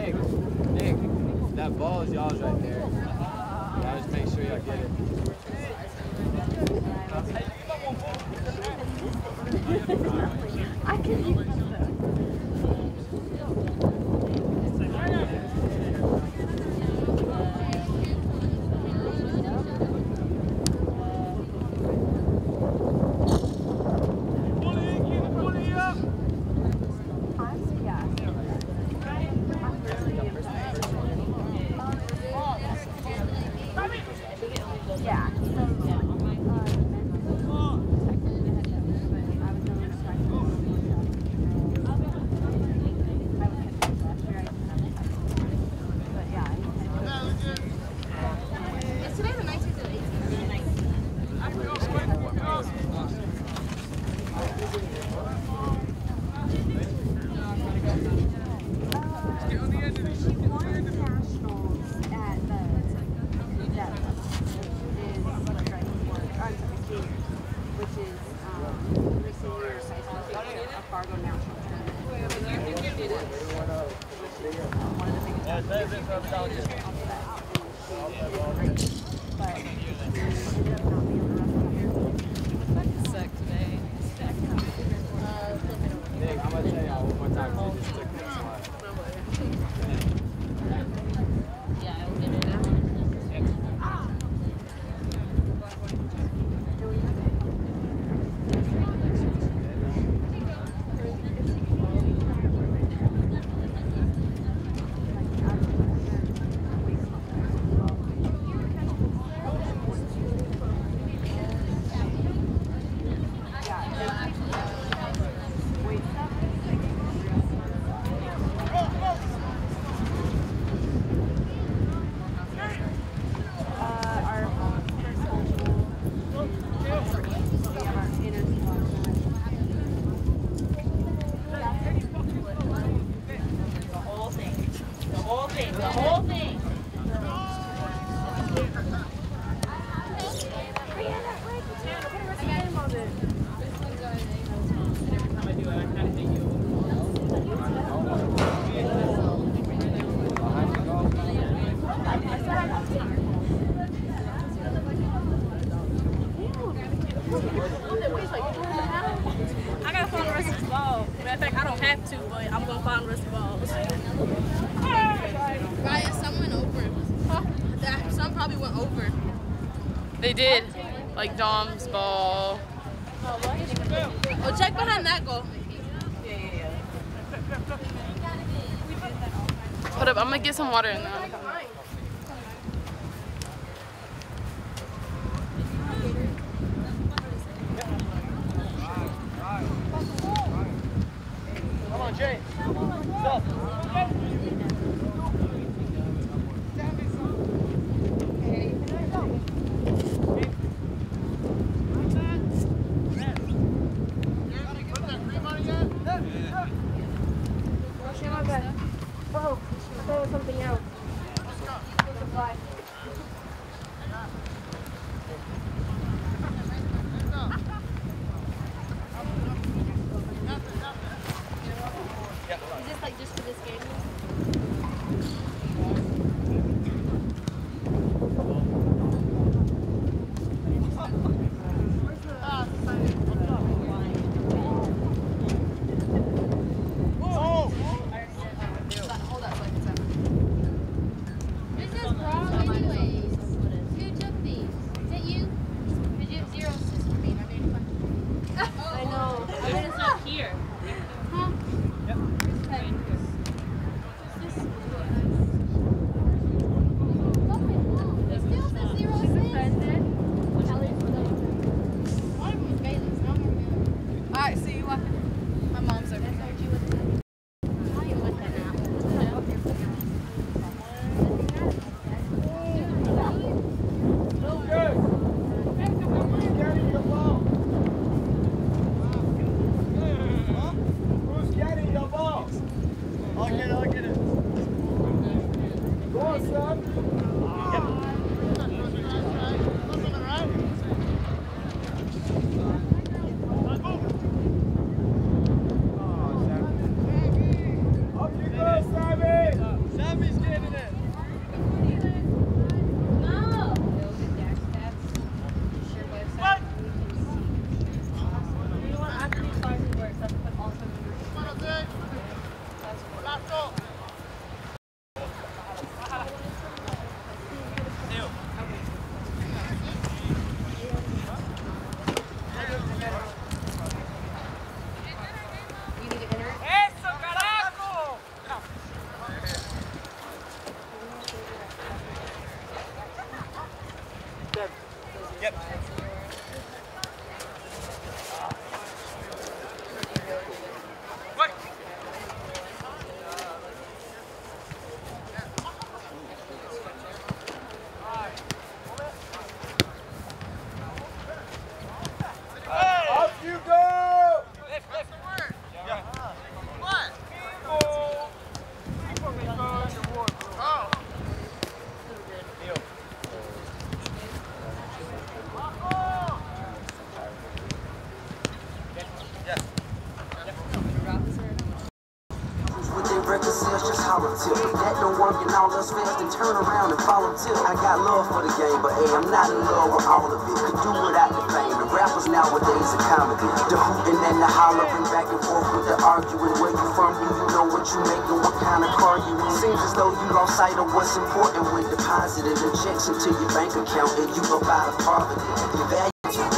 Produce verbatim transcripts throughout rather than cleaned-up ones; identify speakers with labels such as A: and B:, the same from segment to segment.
A: Nick, Nick, that ball is y'all's right there. Y'all just make sure y'all get it.
B: I can use that. Yeah.
A: Nick, I'm gonna tell y'all one more time. You just took that slide.
C: I gotta find the rest of the ball. Matter of fact, I don't have to, but I'm gonna find the rest of the balls.
D: Right, some went over. Huh? That, some probably went over.
C: They did. Like Dom's ball.
D: Oh, check behind that goal.
C: Hold up, I'm gonna get some water in there.
A: Come on, Jay. Stop.
B: Oh, I thought it was something else.
D: Is this like just for this game?
E: dollar tip. If that don't work and all us fast, then turn around and follow tip. I got love for the game, but hey, I'm not in love with all of it. Could do without the fame. The rappers nowadays are comedy. The hooting and the hollering, back and forth with the arguing. Where you from? Do you know what you make and what kind of car you in? Seems as though you lost sight of what's important when deposited in checks into your bank account and you up out of poverty. Your value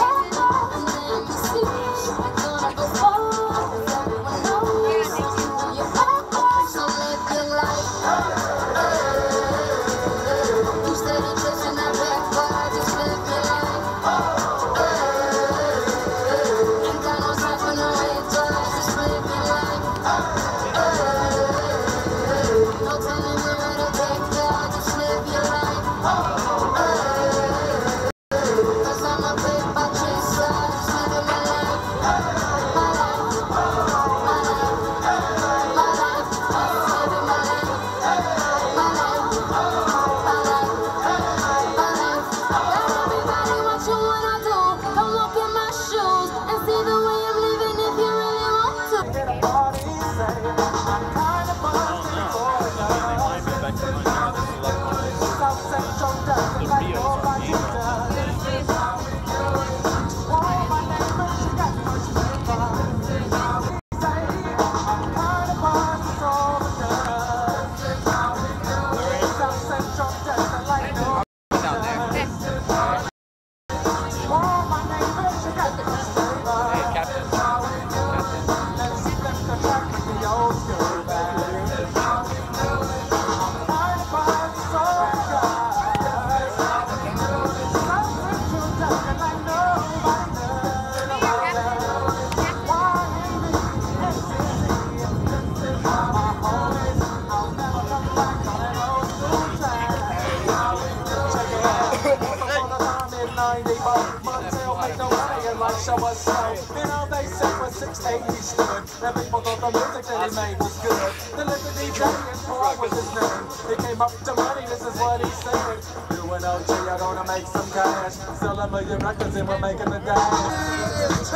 F: show us so. You know they say when six eighty stood, and people thought the music that he made was good. The living D J and Paul was his name. He came up to money, this is what he said. You and O G are gonna make some cash. Sell a million records and we're making a dash.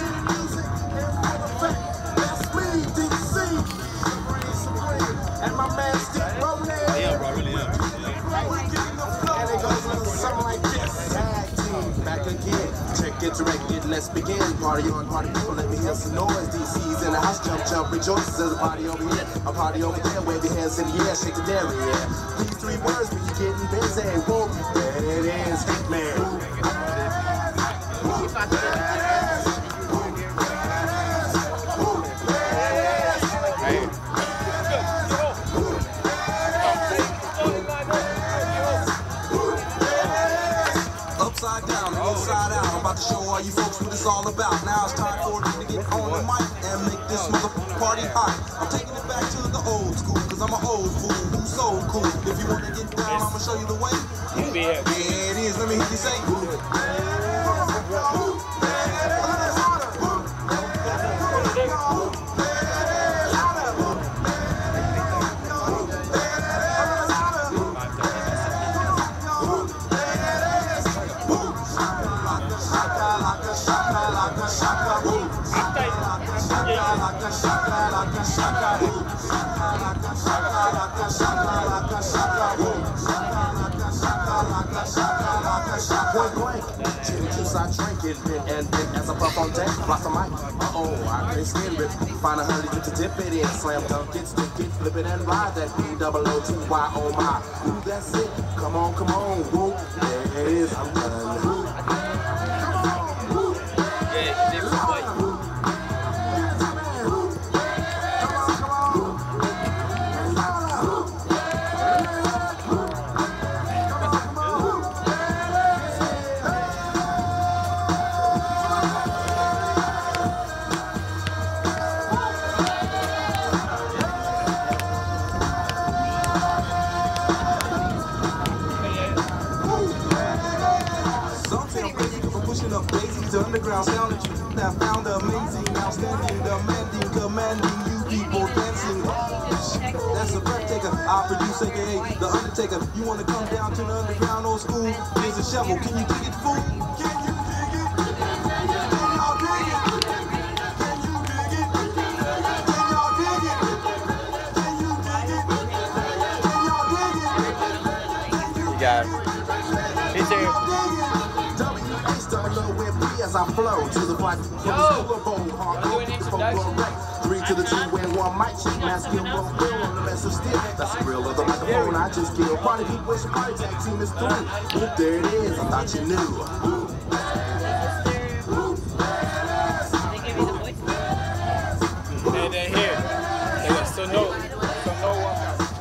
F: And my man Steve Ronan. Yeah, bro, I really am. And it goes a little something like this. Tag team, back again. Check it, direct it, let's begin. Party on, party people, let me hear some noise. D C's in the house, jump, jump, rejoices. There's a party over here, a party over there. Wave your hands in the air, shake the dairy, yeah. These three words when you're getting busy. Whoa, there it is, Hitman. Upside down and inside out. I'm about to show all you folks what it's all about. Now it's time for me to get on the mic and make this motherfucking party hot. I'm taking it back to the old school, cause I'm an old fool who's so cool. If you wanna get down, I'ma show you the way. Yeah, it is. Let me hear you say. Point blank, gin juice I drink it, and, and, and as I puff on deck, blossom mic. Uh-oh, I can't skin rip. Find a hundred to dip it in, slam dunk it, stick it, flip it, and ride that B double O T Y, oh my. Ooh, that's it. Come on, come on, woo. There it is. I'm done.
A: Yeah, they were like.
F: Underground sound that you have found amazing, outstanding, demanding, commanding you people dancing. That's a breath taker. I produce A K A The Undertaker. You want to come down to the underground old school? Here's a shovel. Can you dig it, fool? Can you dig it? I'll dig it. Can you dig it? Can y'all dig it? Can you dig it?
A: guys. He's here.
F: As I flow to the black three to the two and one mic check, masculine roll bill on the mess of steel. That's the real of the microphone I just killed. Party people wish party tag team is through. Oop, there it is, I thought you knew.
A: They, they're here. They got still no, still no one.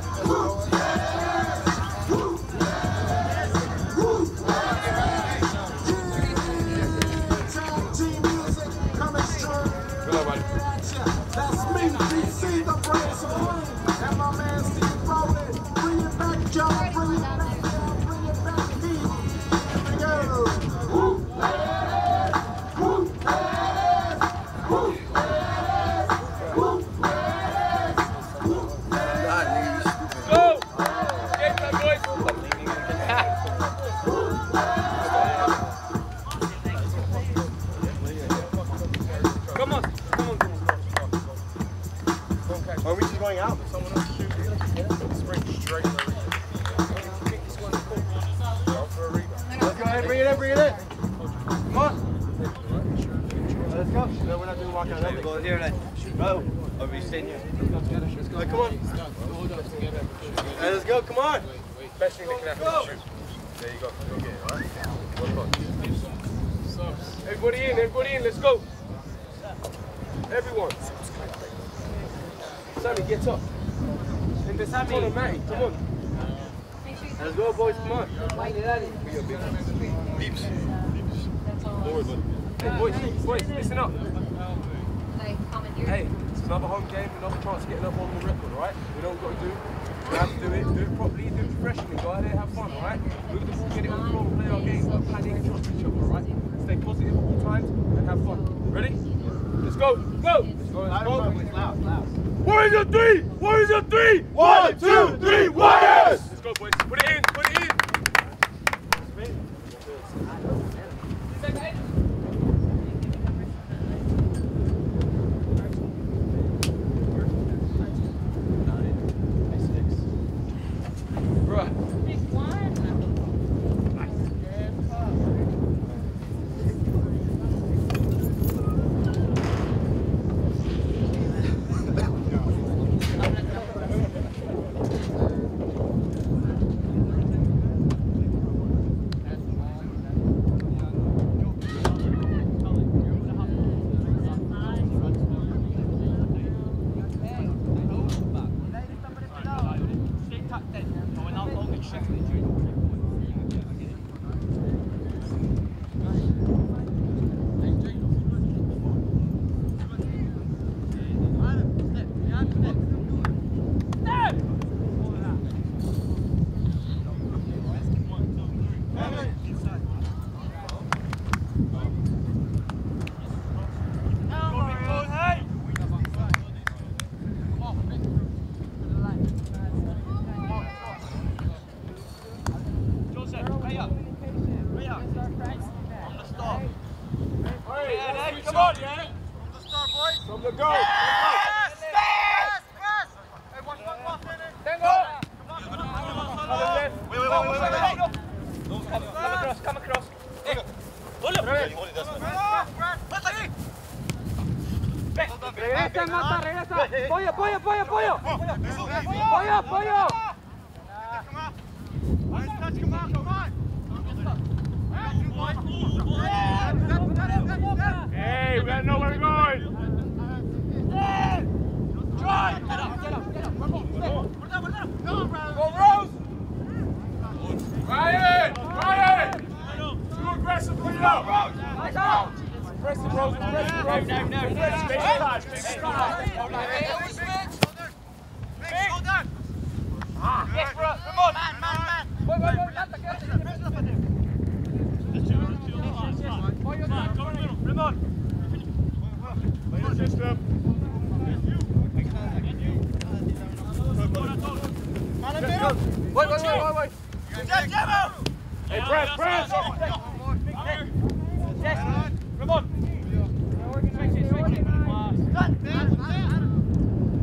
G: Everybody in, everybody in, let's go. Everyone. Sammy, get up. And the Sammy. Come on, Matty, come on. Let's go, boys, come on. Beeps. Hey, boys, boys, listen up. Hey, it's another home game, another chance to get another one on the record, alright? We know what we've got to do. We have to do it, do it properly, do it professionally. Go out there, have fun, alright? Move the ball, get it on the floor, play our game, but panic and trust each other, alright? Stay positive at all times and have fun. Ready? Let's go, go! Let's go, let's go. Loud, loud. Warriors on three! Warriors on three! One, two, three, Warriors! Let's go, boys. Put it in, put it in!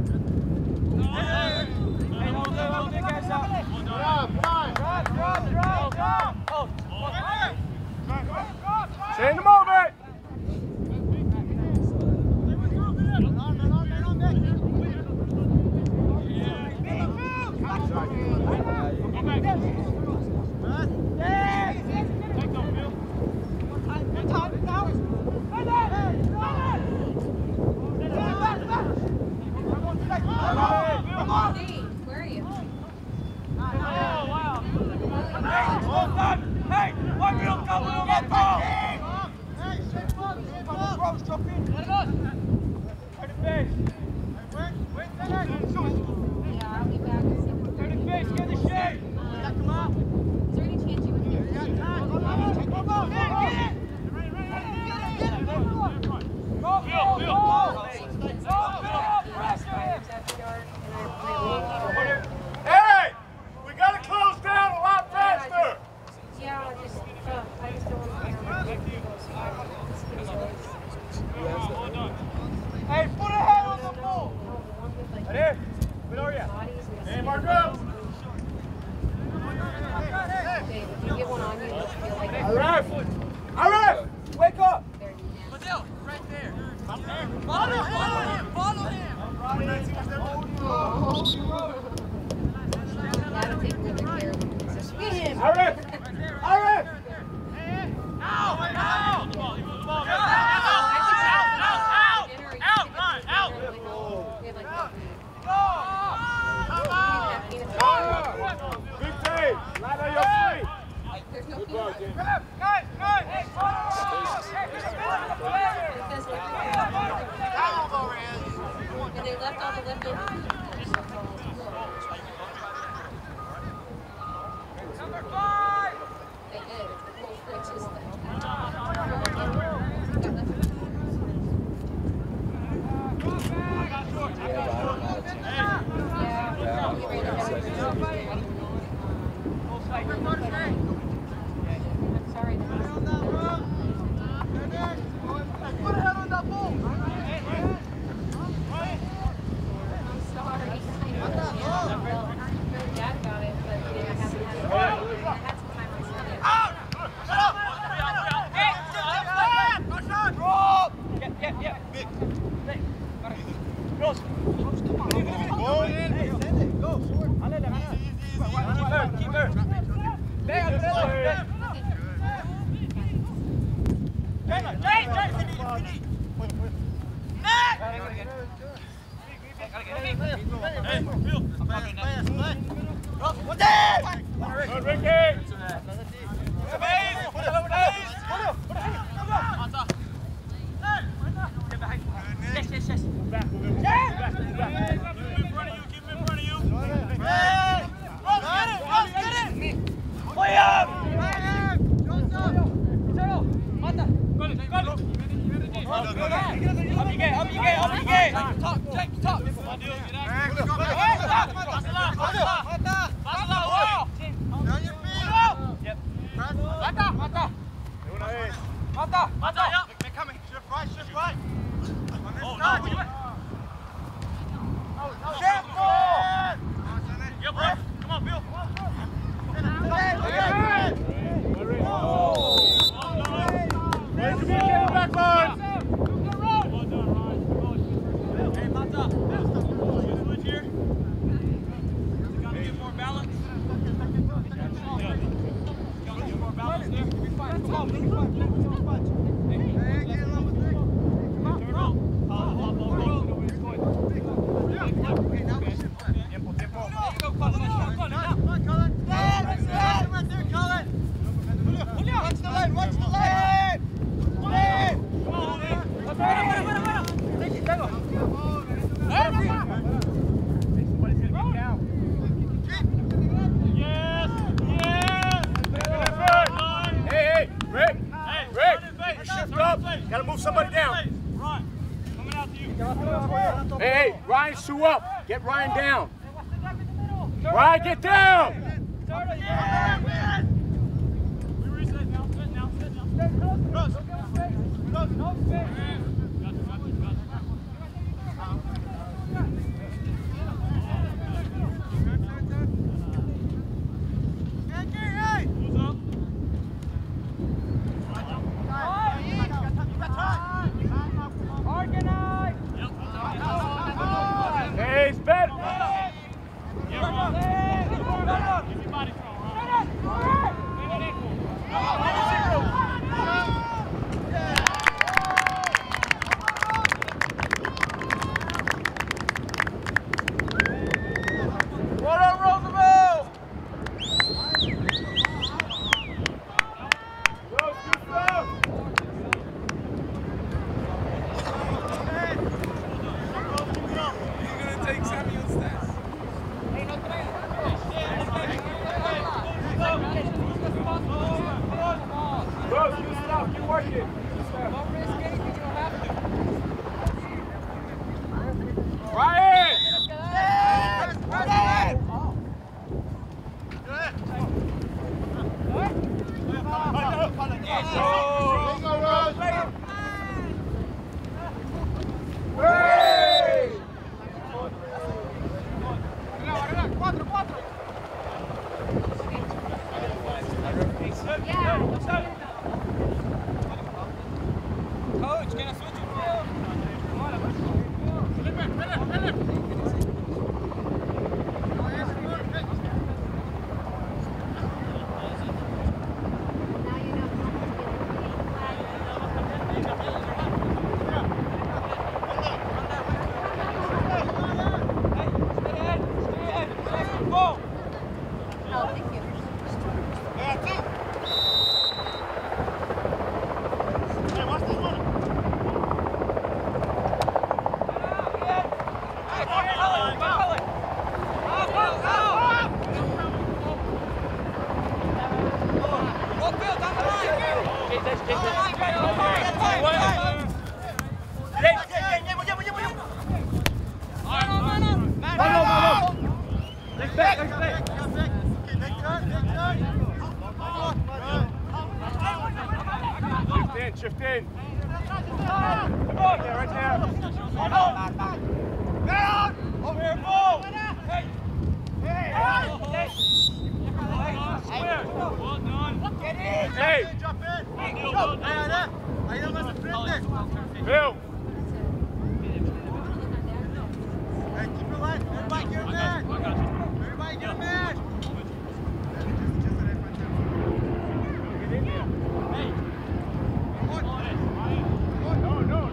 F: Drop, drop, drop.
H: Ready? Gloria. Hey, Marco.
B: If you get one on you, you'll feel like
H: All right. All right. Wake up.
D: Mazel, right there. Follow him. Follow him.
B: That'll take really good care of him.
H: All right. All right.
D: Out. Out.
H: Big team. Line on your feet.
B: There's no
H: Good
B: peanut.
H: ball, Jim.
B: And they left all the leftover food.
D: Number five.
B: They did. Little Fritz's thing. Sorry.
D: Put a head on that ball.
B: I'm sorry. Your dad got it, but I haven't had it. I had some time on Sunday.
D: Out. Shut up.
H: Yeah, yeah, yeah. Big. Go. Go. Keep her. Keep her. Gotta move somebody down. Hey, hey, Ryan, shoe up. Get Ryan down. Ryan, get down. Hey, it's better. Shift in, shift in. Come on, there, right there. Down! Over here, ball! Hey! Hey! Get in! Hey! Jump in! Jump! Ahí nomás enfrente. Bill! Hey, keep it light. Everybody get a man! Everybody get a man! Get in there. Hey! No, no, no.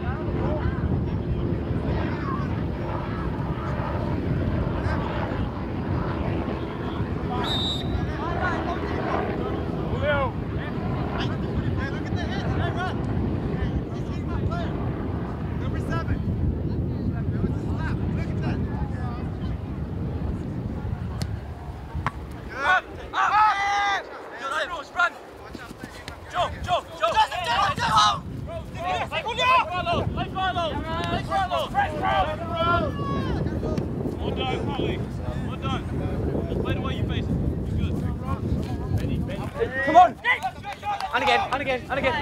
A: And again, and again, and again.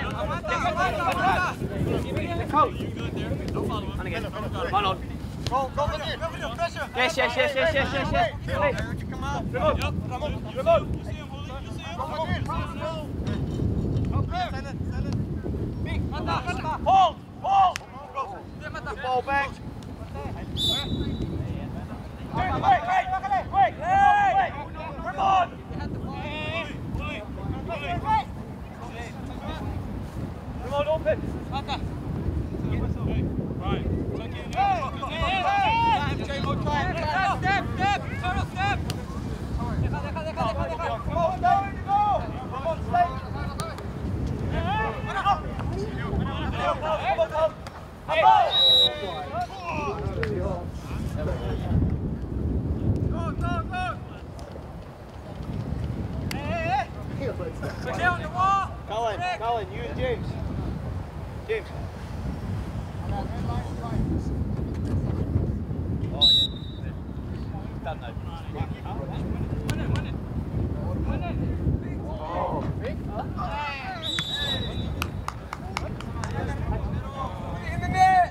A: Coach. And again. Come on. Go, go, go. Yes, yes, yes, yes, yes, yes, yes. Hey. Come on. Good on. Good on. Hold, hold. Ball back. Wait, wait, wait, wait, wait. Come on. Come on, open. Right. Step, step, turn step. Deja, deja, deja, deja, deja. Come on, go, go. Come on, stay. Go, go, go. Hey, hey, hey. Stay on the wall. Colin, Colin, you and James. James. Oh, yeah. Done now. Win it, win it. Win it. Oh, big. In the net.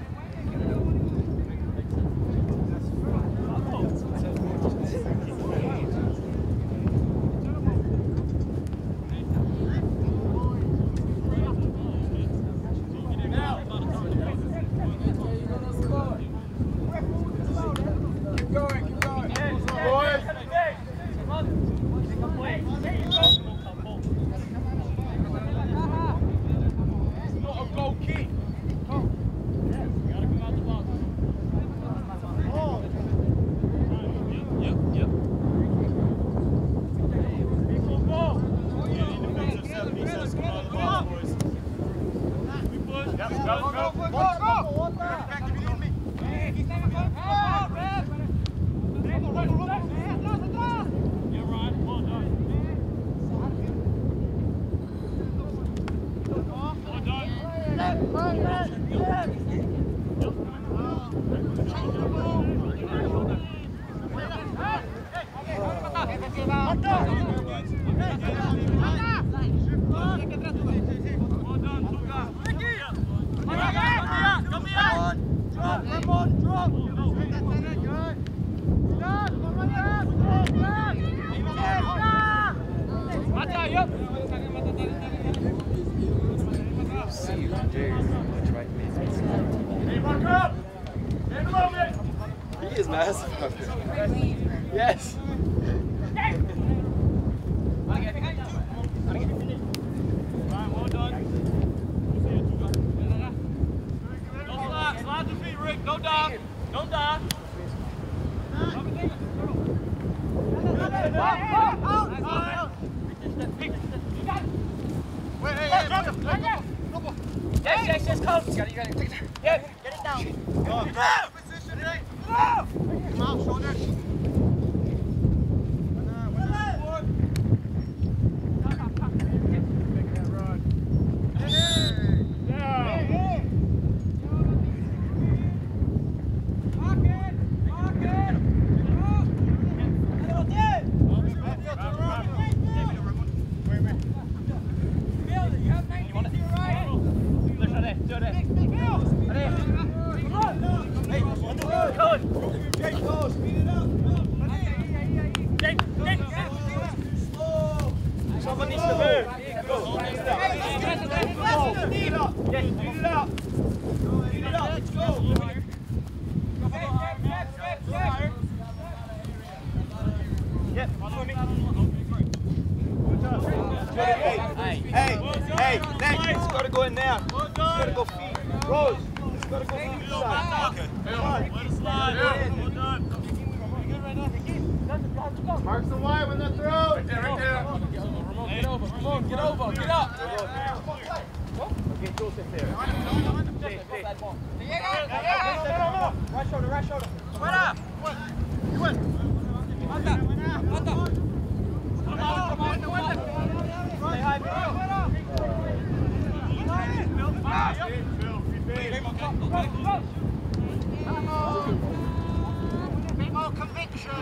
A: He is massive. Yes.
G: Well done. Don't slide, slide your feet, Rick. Don't die. Don't die.
F: Wait, hey, hey, drop him.
A: Yes, yes, yes, coach. You got it, you got it. Yes.
B: Get it down.
F: Go, go. Position, hey. Come out, shoulder.
G: Get
A: gotta go in now. It's gotta go feet. Rose, it's gotta go feet side. Okay. Come on. Let it slide. Well done.
F: Marks the white when they're through.
G: Right there, right there. Ramon, get over. Ramon, get over. Get up.
A: Okay, Joseph there. Stay, stay. Right shoulder, right shoulder.
D: Fuera. Manda, manda.
A: Stay high,
D: Be more conviction.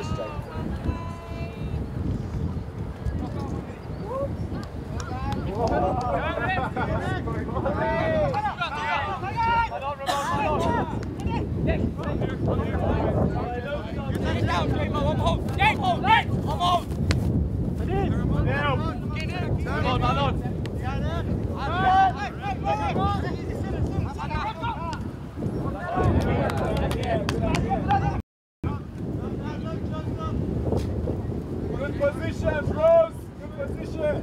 H: Good position, Rose. Good position.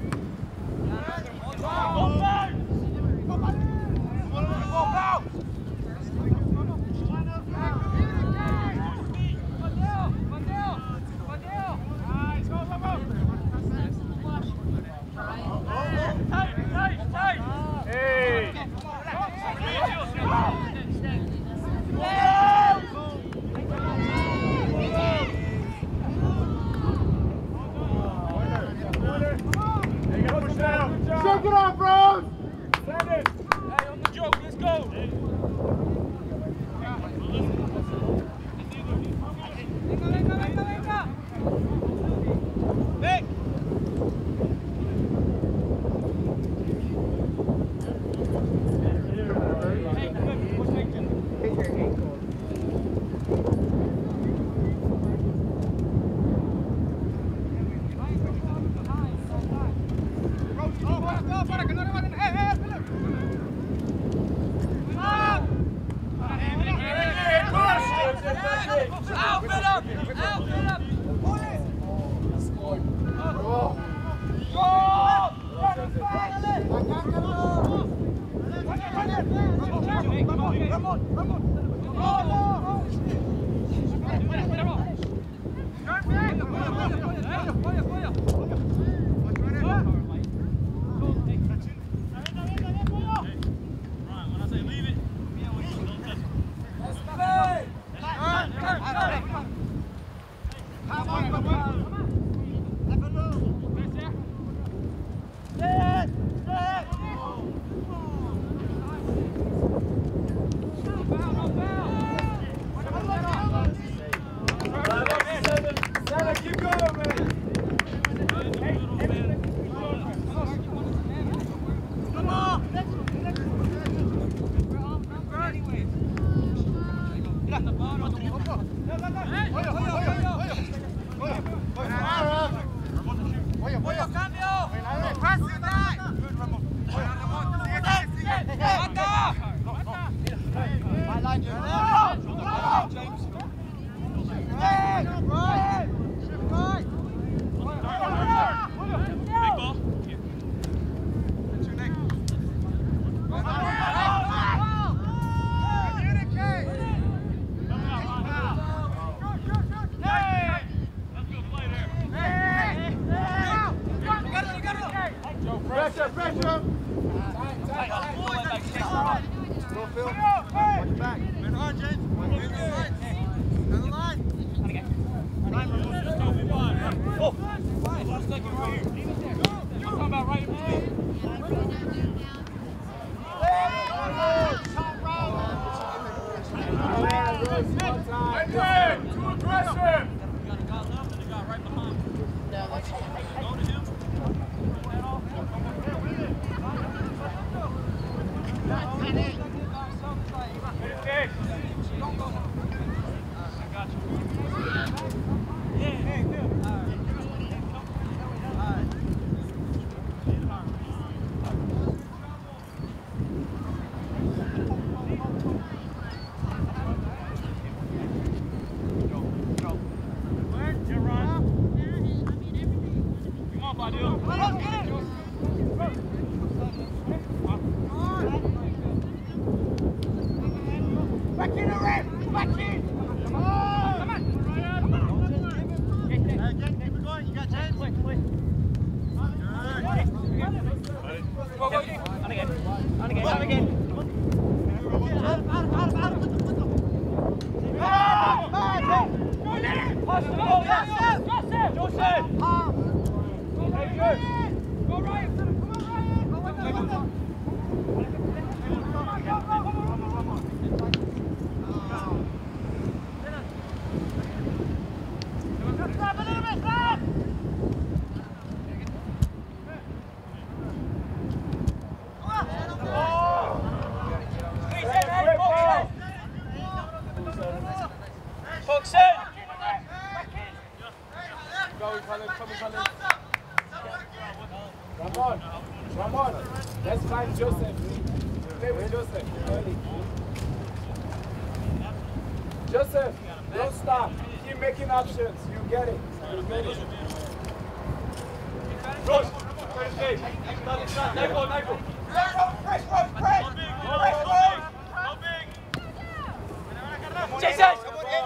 F: Shake it off, Rose!
H: Send it.
G: Hey, on the joke, let's go.
H: Keep going, man.
D: Hey!
H: Ramon, Ramon, let's find Joseph. Play with Joseph. Joseph, don't stop. Keep making options. You get it. You get it.
A: Rush. First stage. Start it, start. Nickel, Nickel.
D: Press, press, press. Press, press.
A: Jesus!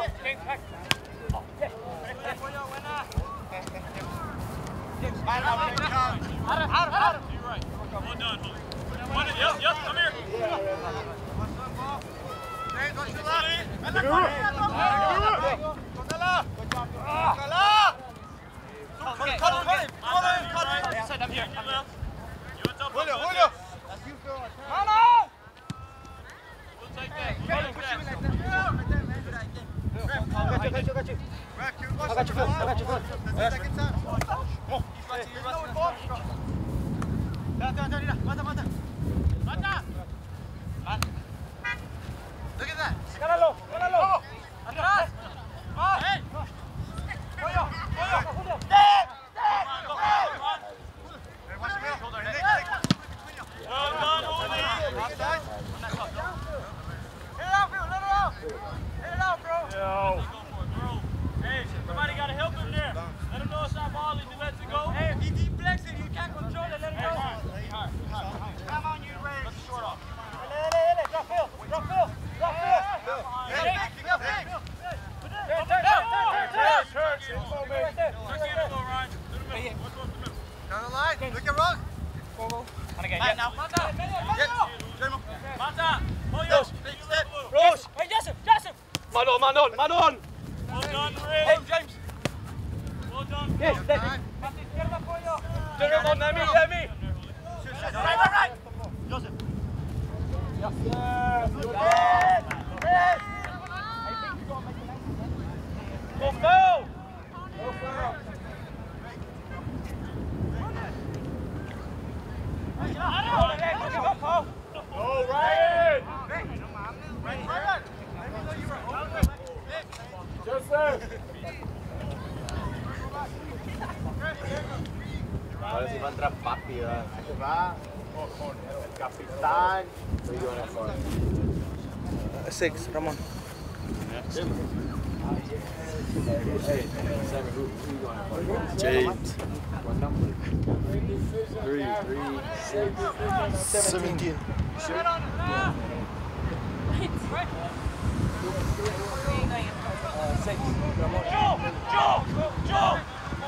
A: Man on, man on! Well done, Ray! Oh, James! Well done! Yes, let me! Turn him on, let me, let me! Right, right, right! Joseph! Yes, yes! Yes! Yes! Go foul! Go foul! Go, Ryan! Ryan! Joseph!
I: Ahora sí va a entrar papi, ¿verdad? Va con el capitán. Soy yo en el foro.
J: Six, Ramon.
I: James. What number? Three, three, six, seventeen.
J: Six, Ramon.
A: Joe! Joe! Joe!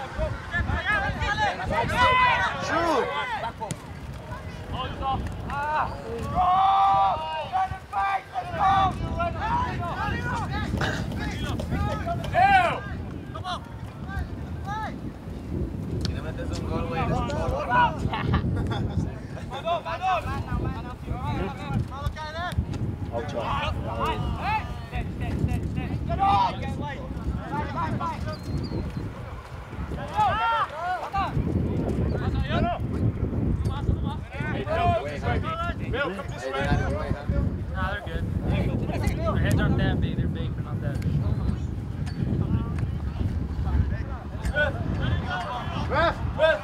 I: Shoot! I'll try.
A: Bill, come this way. Nah, they're good. Their heads aren't that big. They're big, but not that big.
I: Ref! Ref!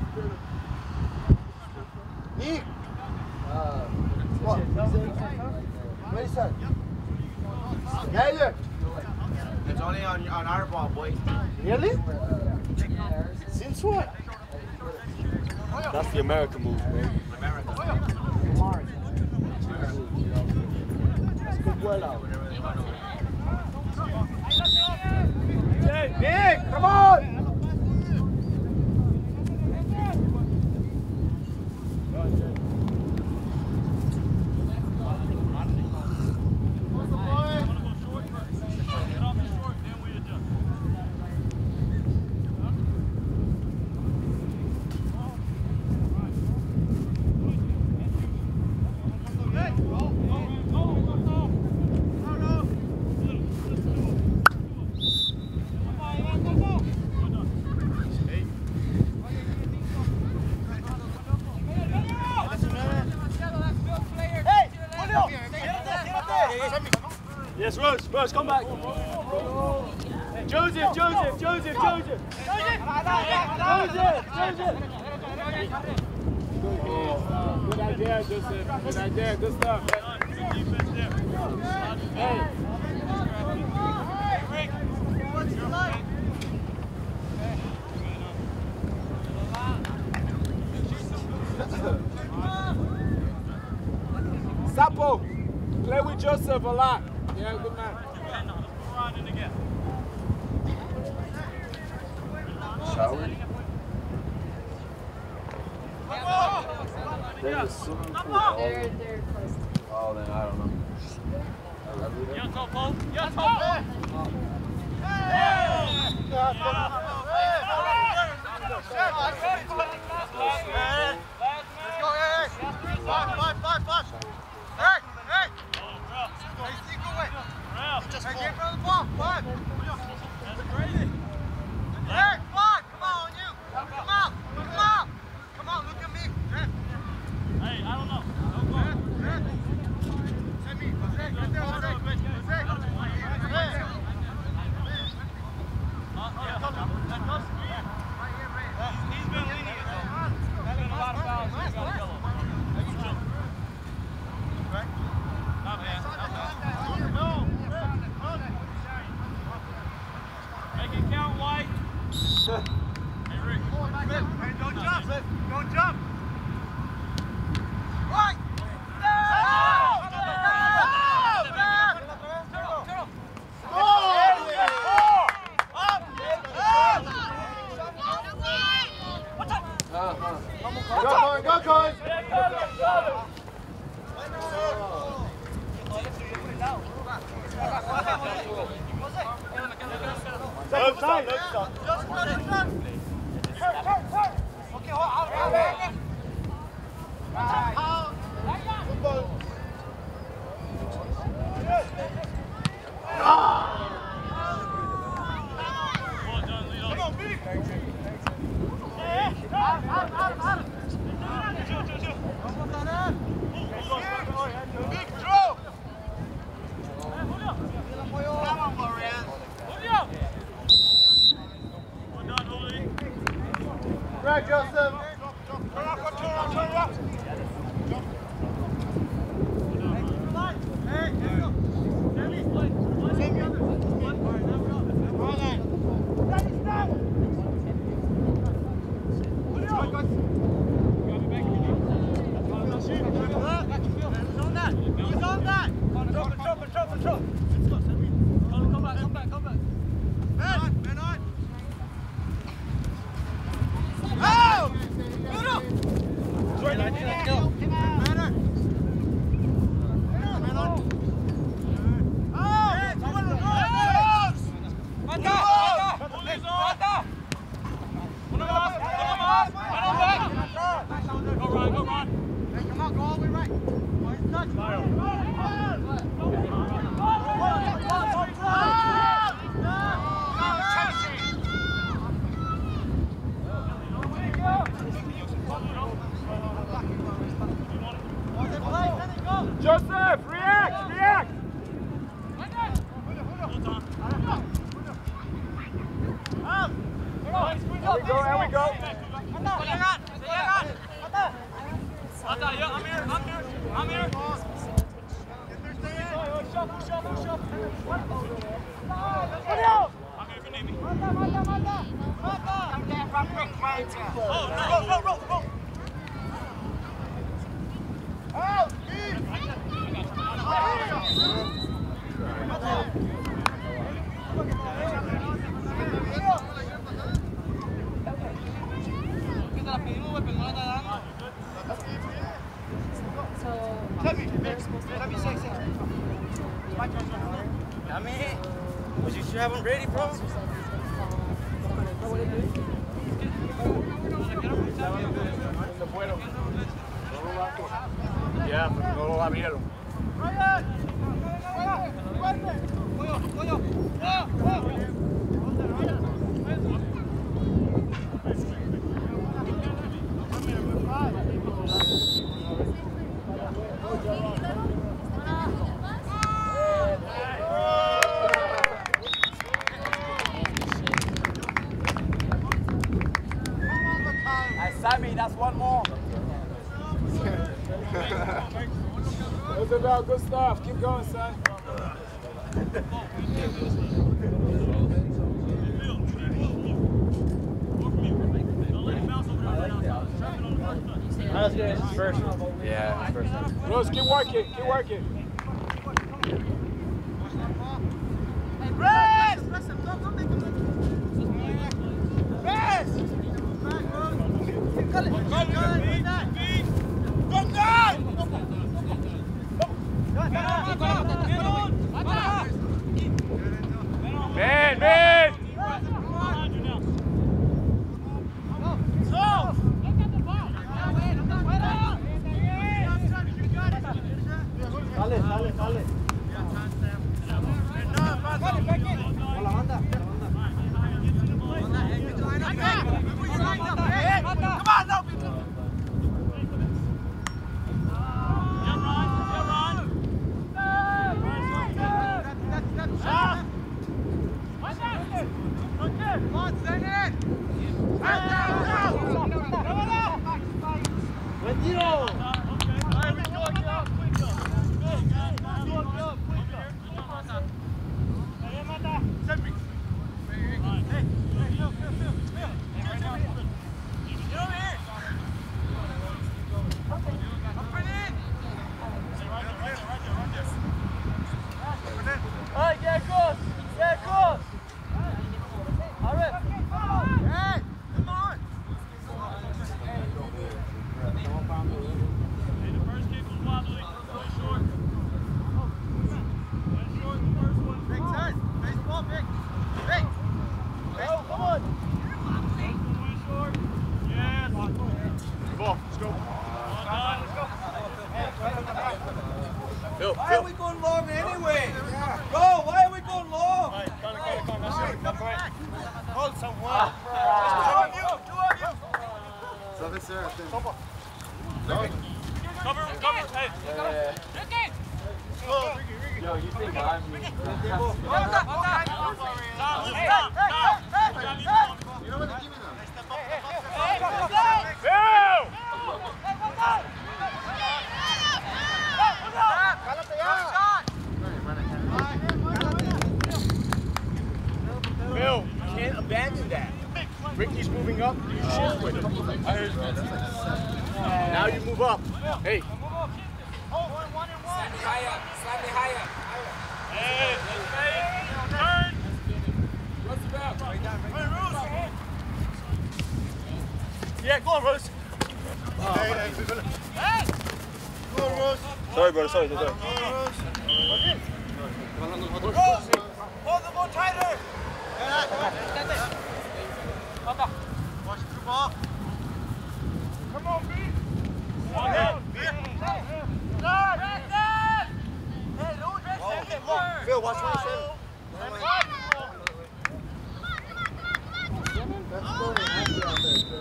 I: Nick! Uh, what? Where is that? Yeah, it's only on, on our ball, boy. Really? Since what? That's the American move, bro. America. Well out. Nick, come on!
H: Rose, Rose, come back. Joseph, Joseph, Joseph, Joseph. Joseph, Joseph. Good idea, Joseph. Good idea, good stuff. Hey. Sapo, play with Joseph a lot. Yeah, good man.
I: Shower? There's a swimming pool. all-
B: They're, they're close.
I: Oh, then I don't know.
A: Yo, Topo! Yo, Topo!
I: Right, Joseph.
H: Joseph, react, react. There we go, there we go.
A: I'm here, I'm here, I'm here. Shuffle, shuffle, shuffle. I'm here if you need me. Oh, no, roll, roll, roll.
J: I mean, but you should have them ready, bro.
B: What
A: Sammy, that's one more.
H: That's about good stuff. Keep going, son.
J: Let's get his first.
H: Yeah, first. Rose, keep working. Keep working.
D: Press! Press him, don't, don't make him. Press! Cut it. Cut it. Go,
H: Man, man!
J: Sale, sale, sale.
A: Why are we going long anyway? Go, why are we going long?
I: Hold someone.
A: Two of you, two of you.
I: Sabe ser, tem.
A: Cover, cover, hey.
J: Yo, you think I'm...
A: Hey, hey,
I: You know what they give me them?
H: Bill, you can't abandon that. Ricky's moving up, you shift with him. Now you move up. Hey.
D: Slightly higher, slightly higher.
A: hey, turn.
D: What's about?
A: Yeah, go on, Rose.
I: Hey! Go, Rose.
A: Sorry, brother, sorry, sorry.
I: Go, Rose.
A: Rose, hold the ball tighter.
I: Watch the ball.
A: Come on, B.
I: Hey, Phil, watch what he said. That's going to happy out there, Phil.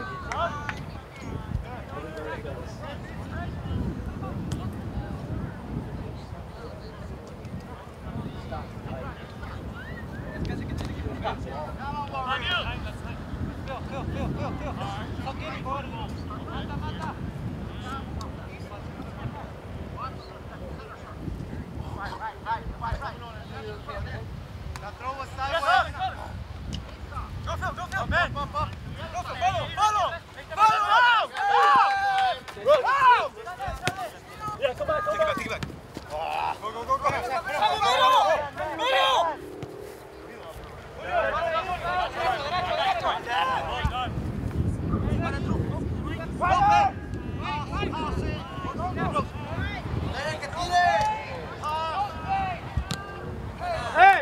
A: Yeah, come back, come back.
I: Take it back, take it back. Go, go, go, go.
H: Hey!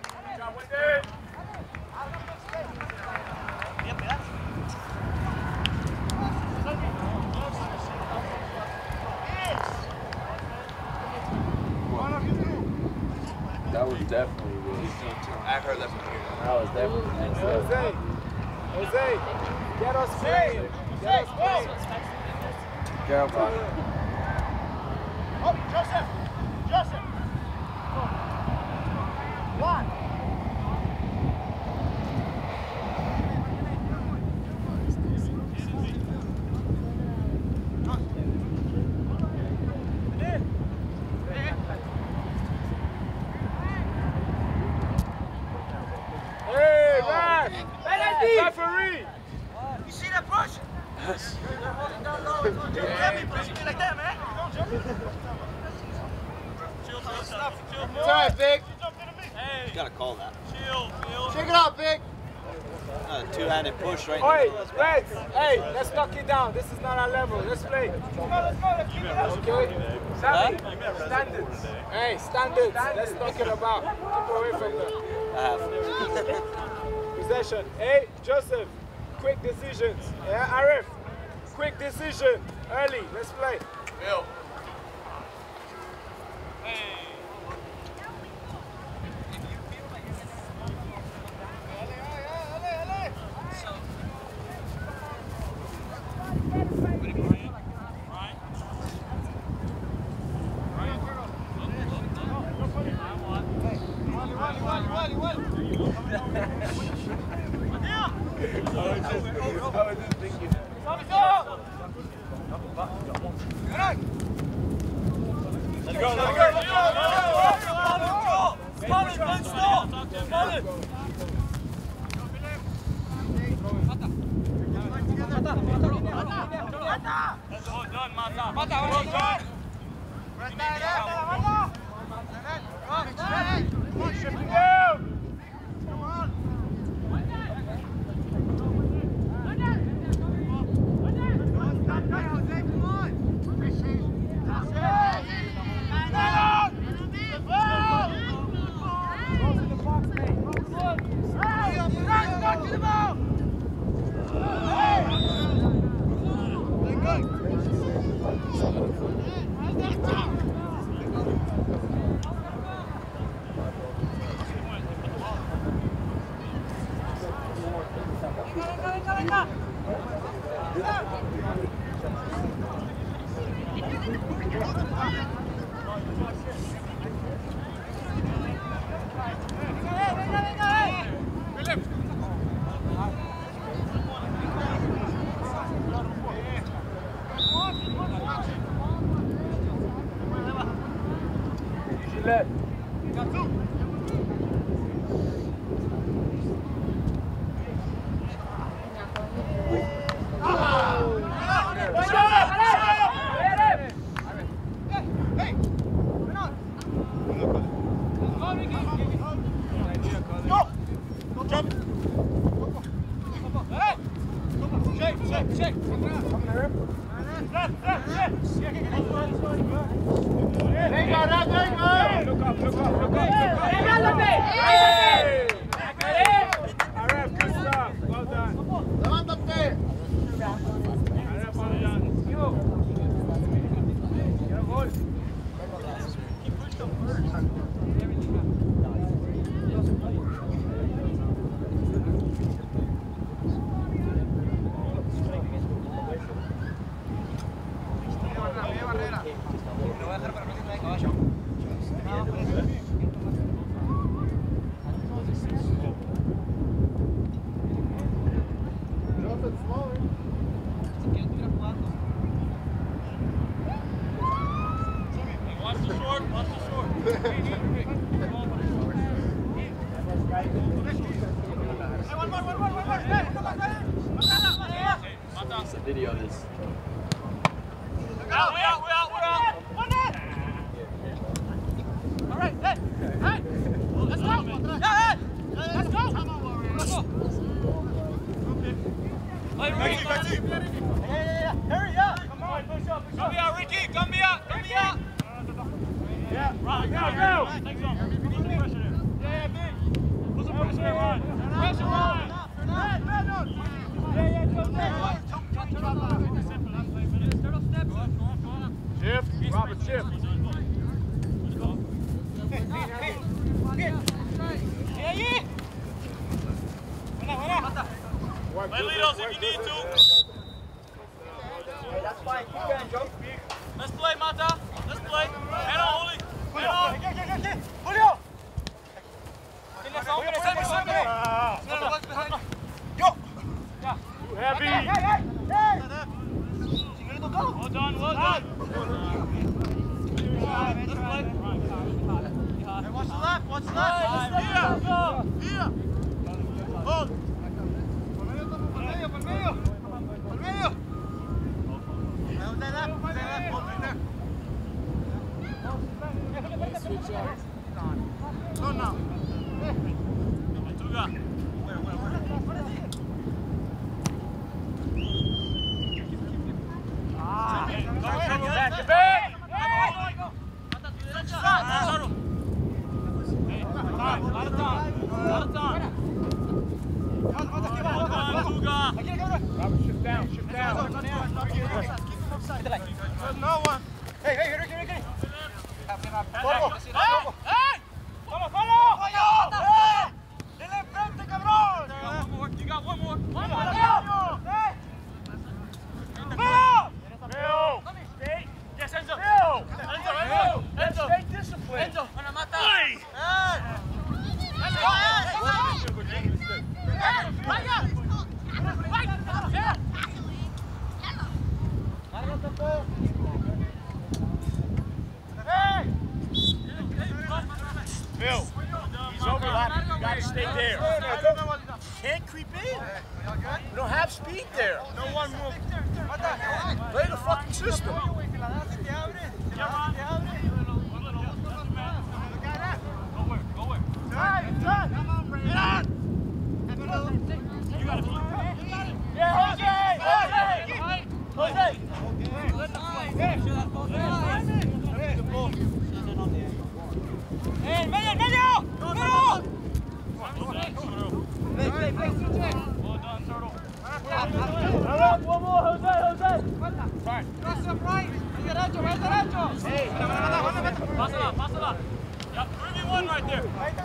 J: That was definitely good.
A: I heard that from here.
J: That was definitely next level.
H: Jose! Jose! Get us paid! Get us paid!
J: Carol Bach.
A: Oh, Joseph! Joseph! One.
H: Referee!
A: You see that push?
J: Yes.
A: Let me push me like that, man. Chill, chill, chill.
I: It's alright, Big.
A: Hey.
J: You gotta call that.
A: Chill, chill.
I: Shake it off, Big.
J: Uh, two-handed push right
H: Oi,
J: now.
H: Reds, hey, let's knock it down. This is not our level. Let's play. Okay? Sammy, standards. Hey, standards. Let's knock it about. Keep away from them.
J: I have.
H: Possession. Hey, Joseph, quick decisions. Yeah, Arif, quick decision. Early. Let's play.
A: Bill. Hey.
J: Video this.
A: Out, we out, we out, we're out. One net. All right, hey, hey, let's go. Yeah, hey, let's go. Let's go. Okay. Hey, Ricky, Ricky. Yeah, yeah, yeah. Hurry up. Come on, push up, push up. Come here, Ricky. Come here, come here. Yeah, right, go, go. Take some. Put some pressure there. Yeah, yeah, big. Put some pressure there, Ryan. Pressure, Ryan. Yeah, yeah, go there.
H: Shift, Robert, shift.
A: Yeah, yeah. Play Litos if you need to.
I: Hey, that's fine. Keep going, Joe.
A: Let's play, Mata. Let's play. Head on, Oli. Head on. Julio. Yo.
H: Too heavy.
A: Hey, hey, hey. Well done, well done. Let's play. Hey, watch the left, watch the left. Here, here. Hold.
H: Robert, shift down, shift down.
A: No one. Hey, hey, Ricky, Ricky. Follow. Hey! Vamos, follow! ¡Eh! ¡Dile enfrente, cabrón! You got one more. One more. Hey! Phil! Phil! Stay. Yes, Enzo. Phil! Enzo, Enzo. Enzo. Stay disciplined. Enzo. Hey! Phil, he's overlapping. You gotta stay there. Can't creep in. You don't have speed there. No one move. Play the fucking system. Hey, medio, medio! ¡Medio! Play, play, play. Well done, Turtle. One more, Jose, Jose. Right. Cross up right. Derecho, right derecho. Hey, pásala, pásala. Yeah, three v one right there.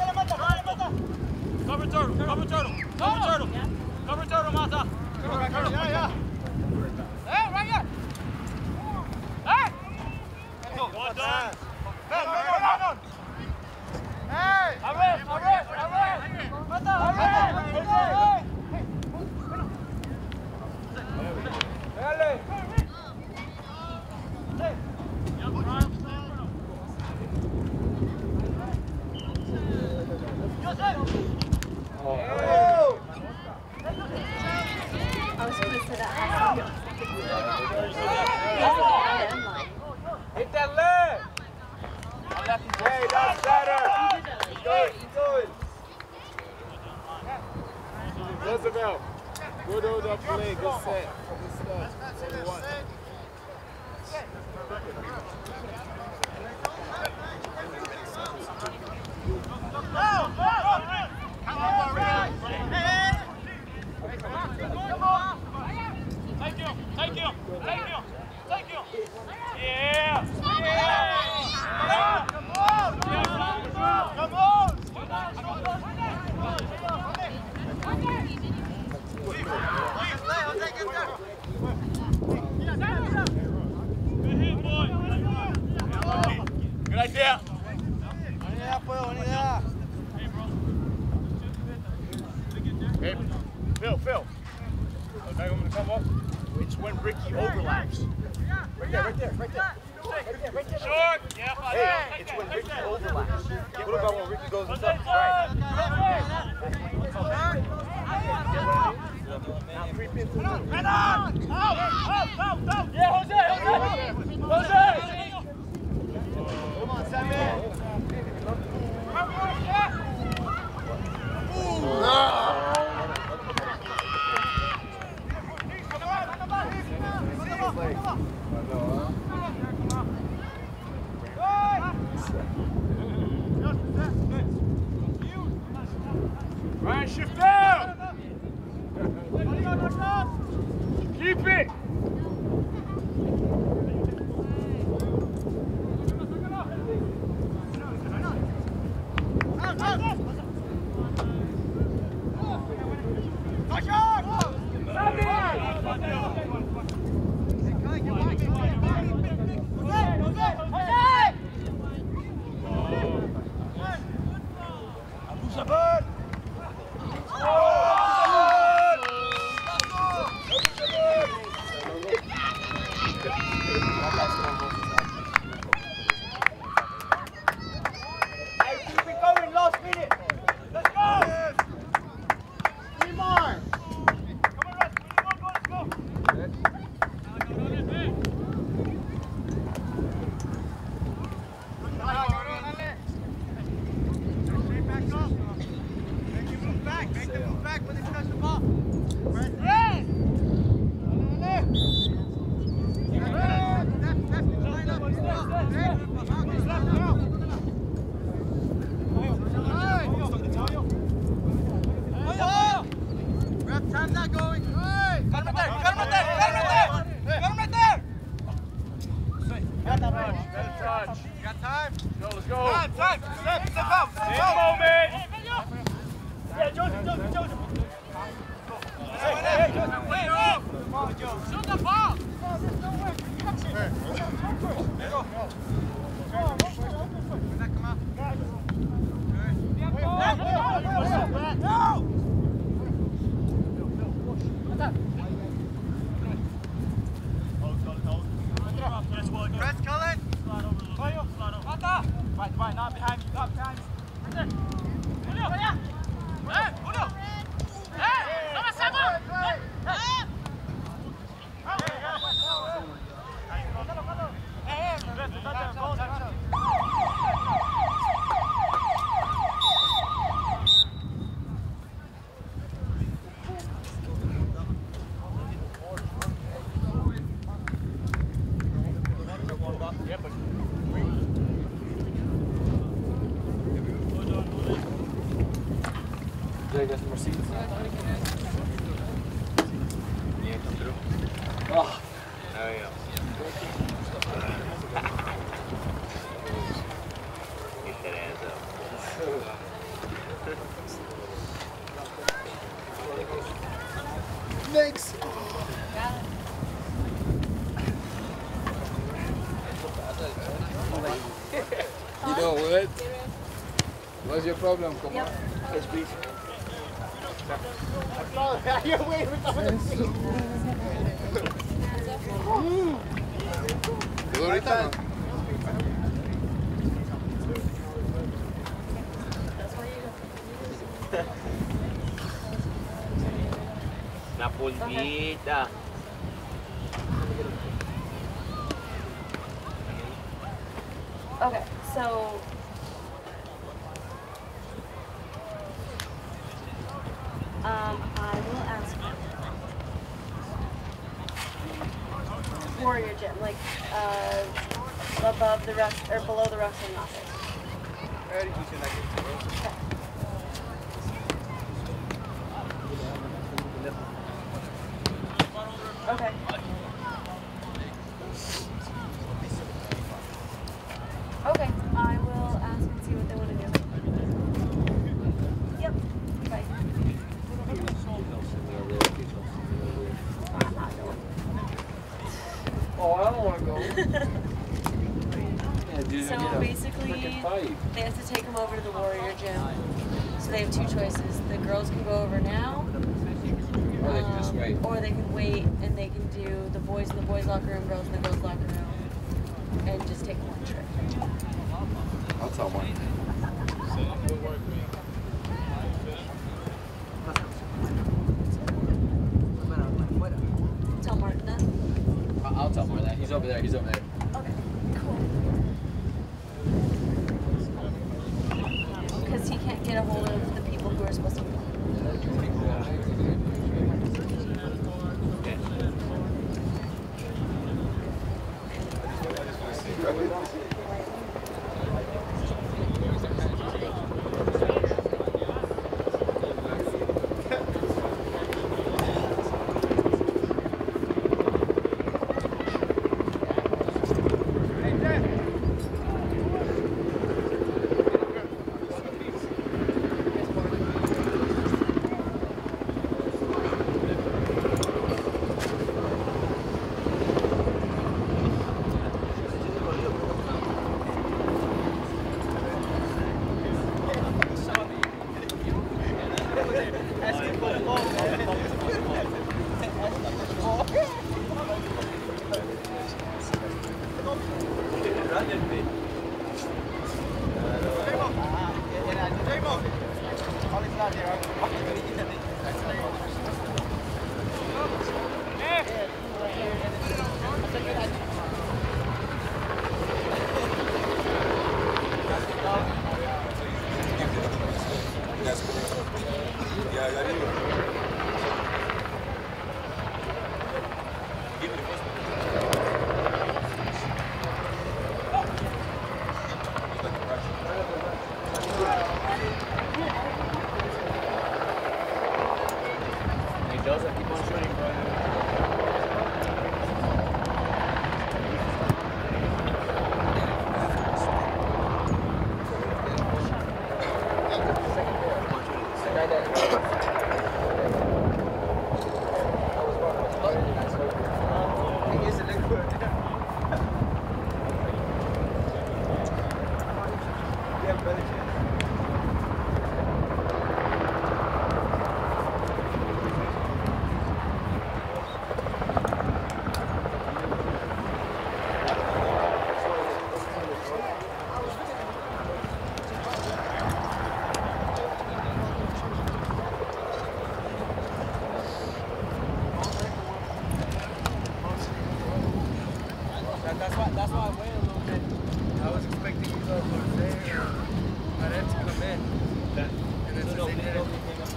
A: Cover Turtle, cover Turtle, cover Turtle. Cover Turtle, Mata. Turtle, yeah, yeah. Hey, right here. Hey! Well done. Hey, no, no, no, no. Hey! A ver, a ver, a ver! ¡Mata! ¡A ver! ¡Dale!
B: I was supposed to that.
H: Hit that leg! Hey, that's better! Good, good. Roosevelt, good hold up play, good set. Good stuff.
A: Take him, take him, take him, take him. Yeah! Yeah! Come on! Come on! Good hit, boy. Good idea. Hey, Phil, Phil. Okay, I'm gonna come up. It's when Ricky overlaps. Right there, right there, right there. Right there, right there. Short. Yeah, hey, it's when Ricky overlaps. What about when Ricky goes inside? Right. Now creep into the middle. Right on! Out! Out! Out! Out! Yeah, Jose! Jose! Jose! Come on, Sammy! Ooh! Ryan, shift down! Keep it!
D: Time's not going. Hey!
A: Got him right there! Got him right there! Got him right there! Got him right there!
G: Got that touch. Got a touch.
D: You got time?
G: Go, let's go.
A: Time, time! Step, step out! Step
G: Big
A: out!
G: moment.
A: Yeah, Joseph, Joseph, Joseph! Hey, hey, hey, Joseph! Wait, wait! Shoot the ball!
D: Press, Cullen.
A: Right, right, not behind you, not behind you. Right there. Julio, yeah. Hey, Julio. Hey, toma Sabo. Hey.
G: Jay, got some more seats?
J: Yeah, come through.
G: Oh.
J: There we go. Get that ass up.
H: Next. You know what? What's your problem? Come on.
J: Yes, please.
H: Tú ahorita no.
J: Una pulguita.
B: Okay, so um, I will ask you. Warrior gym, like uh, above the rest or below the wrestling office. Okay. Okay, I will ask and see what they want to do. Yep. Bye.
H: Oh, I don't want to go. Yeah, dude,
B: So
H: get a
B: basically,
H: frickin' fight.
B: they have to take them over to the Warrior gym. So they have two choices. The girls can go over now,
H: Or they can just
B: um,
H: wait.
B: or they can wait and they can do the boys in the boys' locker room, girls in the girls' locker room, and just take one trip.
H: I'll tell one.
B: Tell Martin that.
H: I'll I'll tell more of that. He's over there. He's over there.
B: Okay, cool. Because he can't get a hold of the people who are supposed to be.
I: Joseph, keep on shooting, bro.
H: That's why, that's why I waited a little bit. I was expecting you guys to say, uh, I'd have to come in. And then no, no, they didn't.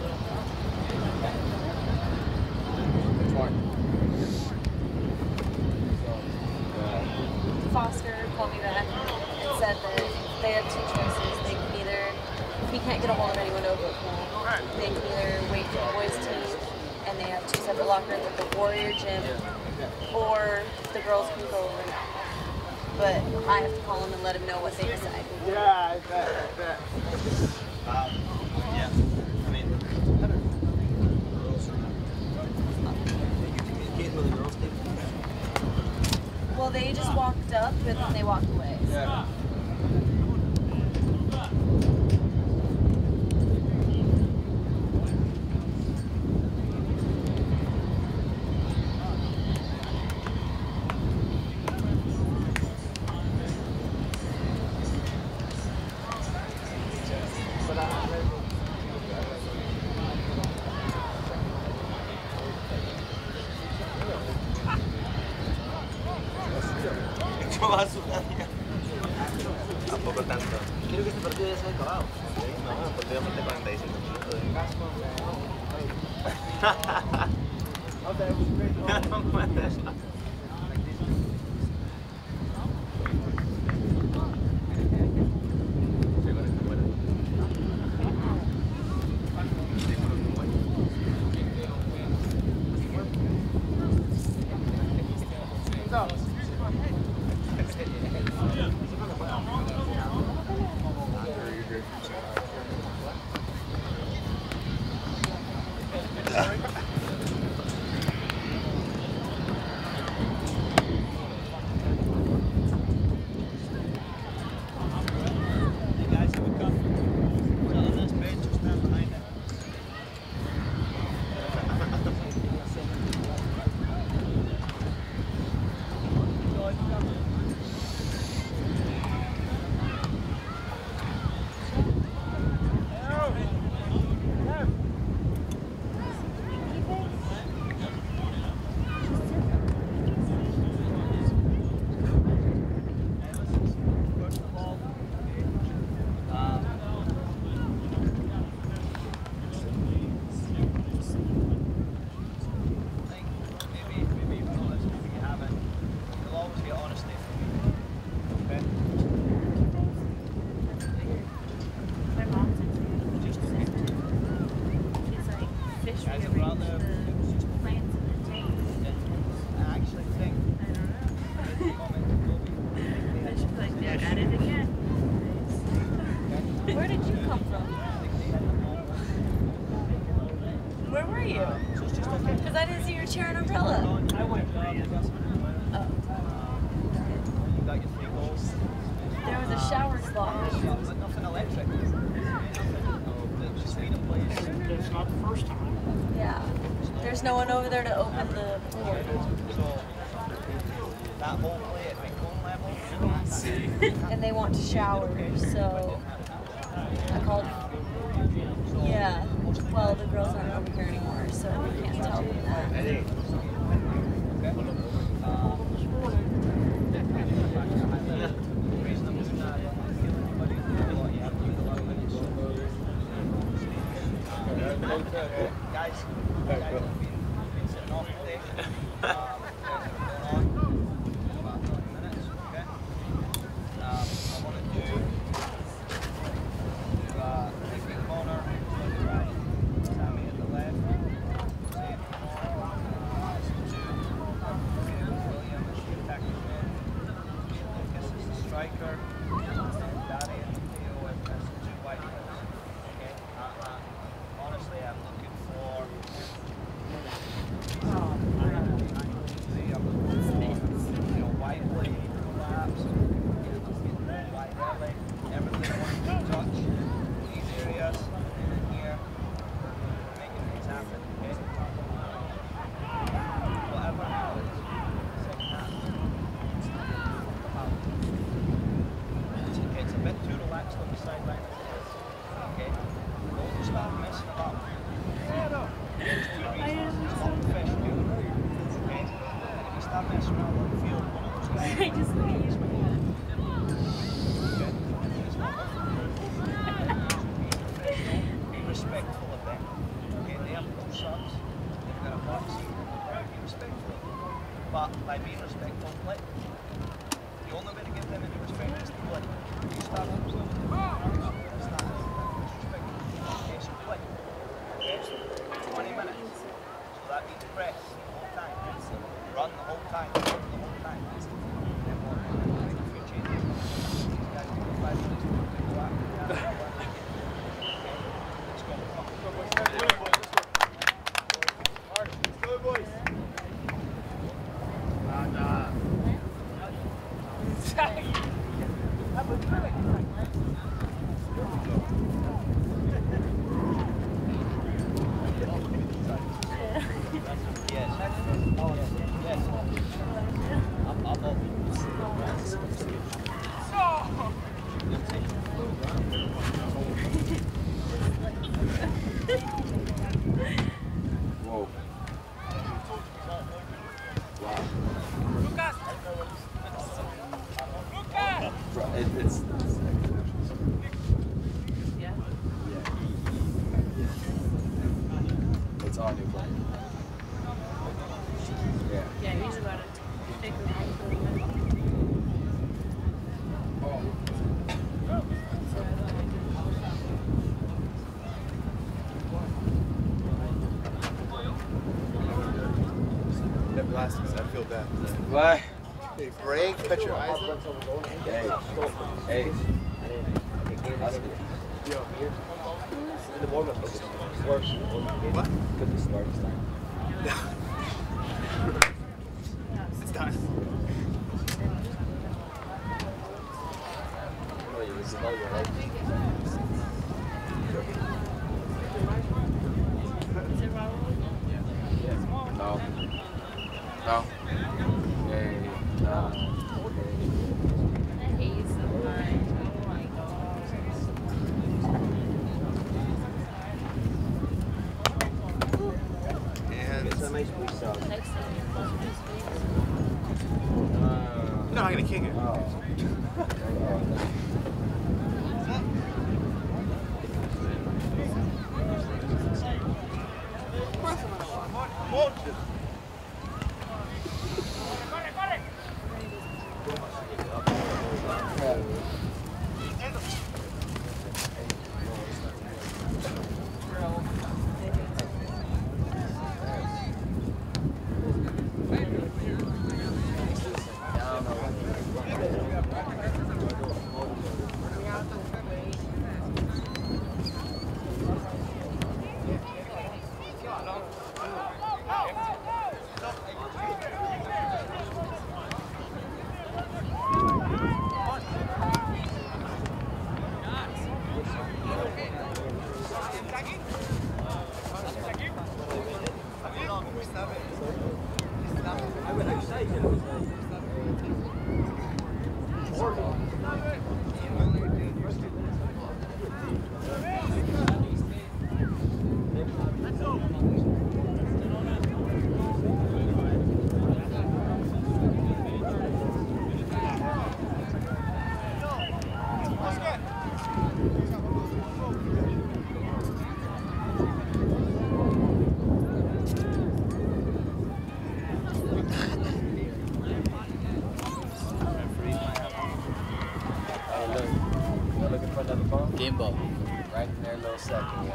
B: Foster called me back and said that they have two choices. They can either, if he can't get a hold of anyone over at pool, they can either wait for the boys' team and they have two separate lockers at the Warrior gym, or the girls can go over now. But I have to call them and let them know what they decide.
I: Yeah, I bet, I bet. Um, yeah, I mean, you communicate with the girls' team?
B: Well, they just walked up and then they walked away.
I: Yeah.
J: Tampoco tanto.
I: Quiero que este partido ya se haya acabado.
J: Sí, no, el partido falta cuarenta y cinco minutos. No puedes.
B: Where did you come from? Where were you? Because I didn't see your chair and umbrella.
I: I went down and got some.
B: Oh.
I: You got your three goals.
B: There was a shower slot.
I: But nothing electric. Just need a place.
H: It's not the first time.
B: Yeah. There's no one over there to open the pool.
I: So, that whole play at McCone level. See.
B: And they want to shower, so I called. Yeah. Well, the girls aren't over here anymore, so we can't tell them that.
I: Guys, guys have been sitting off today.
A: but by being respectful of play. The only way to give them any respect is to play. You start from zone. That's that. Disrespect. Yes, play. Yes, twenty minutes. So that means press the whole time. Run the whole time. Run the whole time. Then what? Make a few changes. These guys do five minutes. They go after that. Let's go. Let's go, boys.
G: Whoa. Bro, it, it's, it's
B: Yeah.
G: yeah. It's all new play. Yeah.
B: Yeah, you just gotta take a break.
I: The glasses, I feel bad.
G: Why?
I: Hey, break, put your eyes up.
G: Hey. Hey. That's good.
I: The warm-up was worse. What?
G: Could be start this time.
I: It's time.
G: Oh, you was about your life. No. No. Hey, no.
B: I hate sometimes. Oh my
I: And
J: It's a nice piece
B: god.
J: of.
B: Next time you're closer to space.
G: Uh,
I: no, I'm gonna kick it.
G: oh. Game ball. Right in their little second.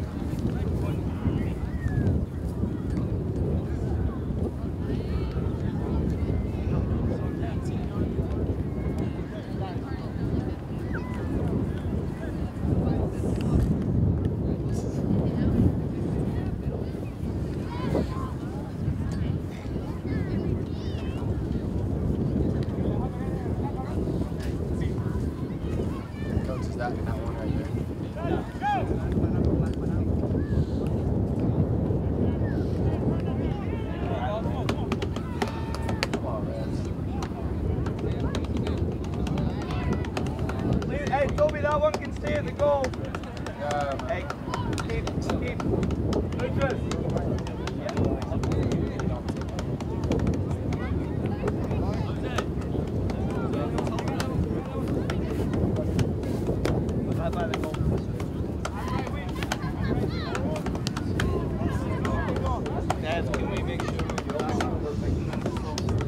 G: Coach is that in that one right there. Come on, man.
A: Hey, Toby, that one can stay at the goal.
G: Yeah, man.
A: Hey, keep, keep. Lucas. Dad, can we make sure we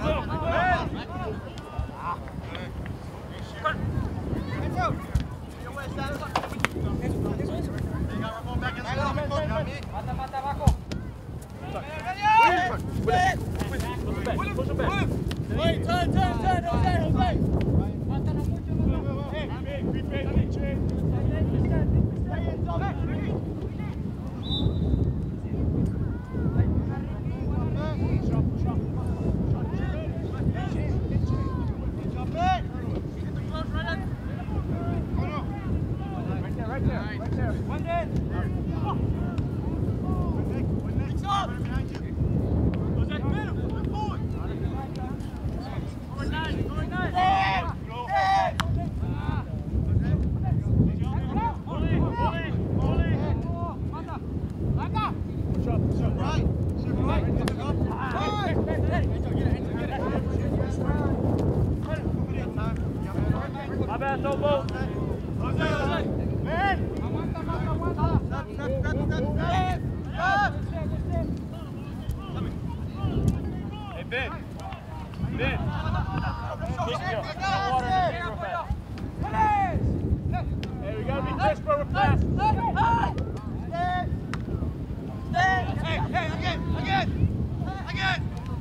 A: My bad, Topo. Hey, Ben. Ben. Hey, we gotta be desperate with pass. Hey, hey, again, again, again.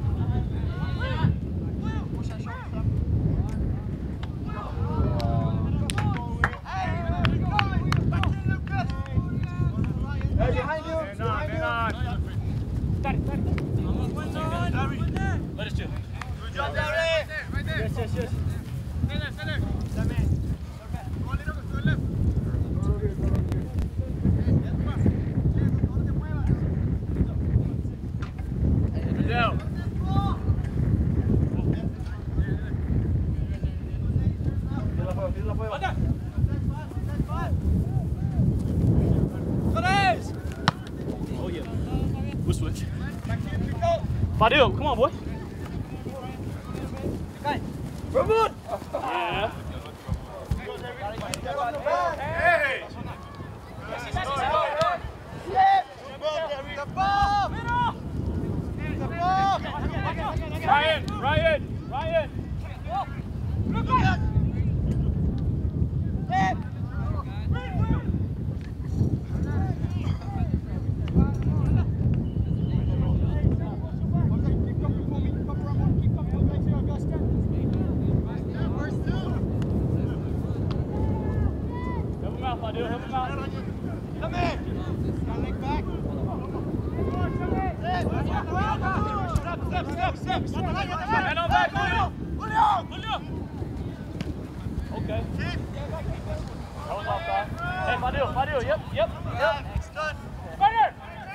A: Hey, behind you. Behind you. Start it, start it. Let us chill. Good job, Larry. Right there. Yes, yes, yes. Stay there, stay there. That man. Go on, Lino, go left. Good down. Oh yeah. We'll switch. Fadil, come on, boy. Ramon! Yeah. Hey! Ryan, Ryan, Ryan. Okay. That was offside. Hey, Fadil, Fadil, yep, yep, yep. Spider!